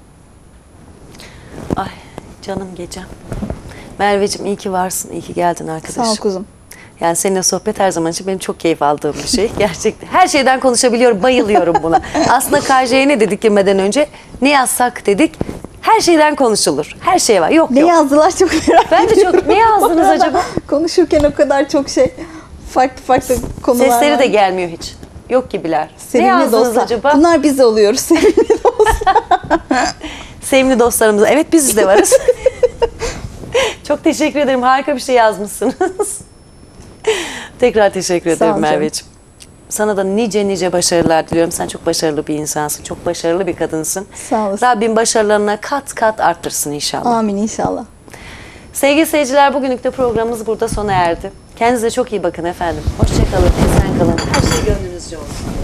Ay canım gecem. Merveciğim iyi ki varsın, iyi ki geldin arkadaşım. Sağ ol kuzum. Yani seninle sohbet her zaman için benim çok keyif aldığım bir şey. Gerçekten. Her şeyden konuşabiliyorum, bayılıyorum buna. Aslında KJ'ye ne dedik girmeden önce? Ne yazsak dedik. Her şeyden konuşulur. Her şey var. Yok Ne yok. yazdılar çok merak Ben de çok ne yazdınız acaba? Konuşurken o kadar çok şey farklı konular Sesleri var. de gelmiyor hiç. Yok gibiler. Sevimli ne yazdınız dostlar. acaba? Bunlar biz oluyoruz. Sevimli dostlar. Sevimli dostlarımız. Evet biz de varız. Çok teşekkür ederim. Harika bir şey yazmışsınız. Tekrar teşekkür Sağ ol ederim canım. Merveciğim. Sana da nice başarılar diliyorum. Sen çok başarılı bir insansın. Çok başarılı bir kadınsın. Sağ olasın. Rabbim başarılarına kat kat arttırsın inşallah. Amin inşallah. Sevgili seyirciler bugünlük de programımız burada sona erdi. Kendinize çok iyi bakın efendim. Hoşça kalın, esen kalın. Her şey gönlünüzce olsun.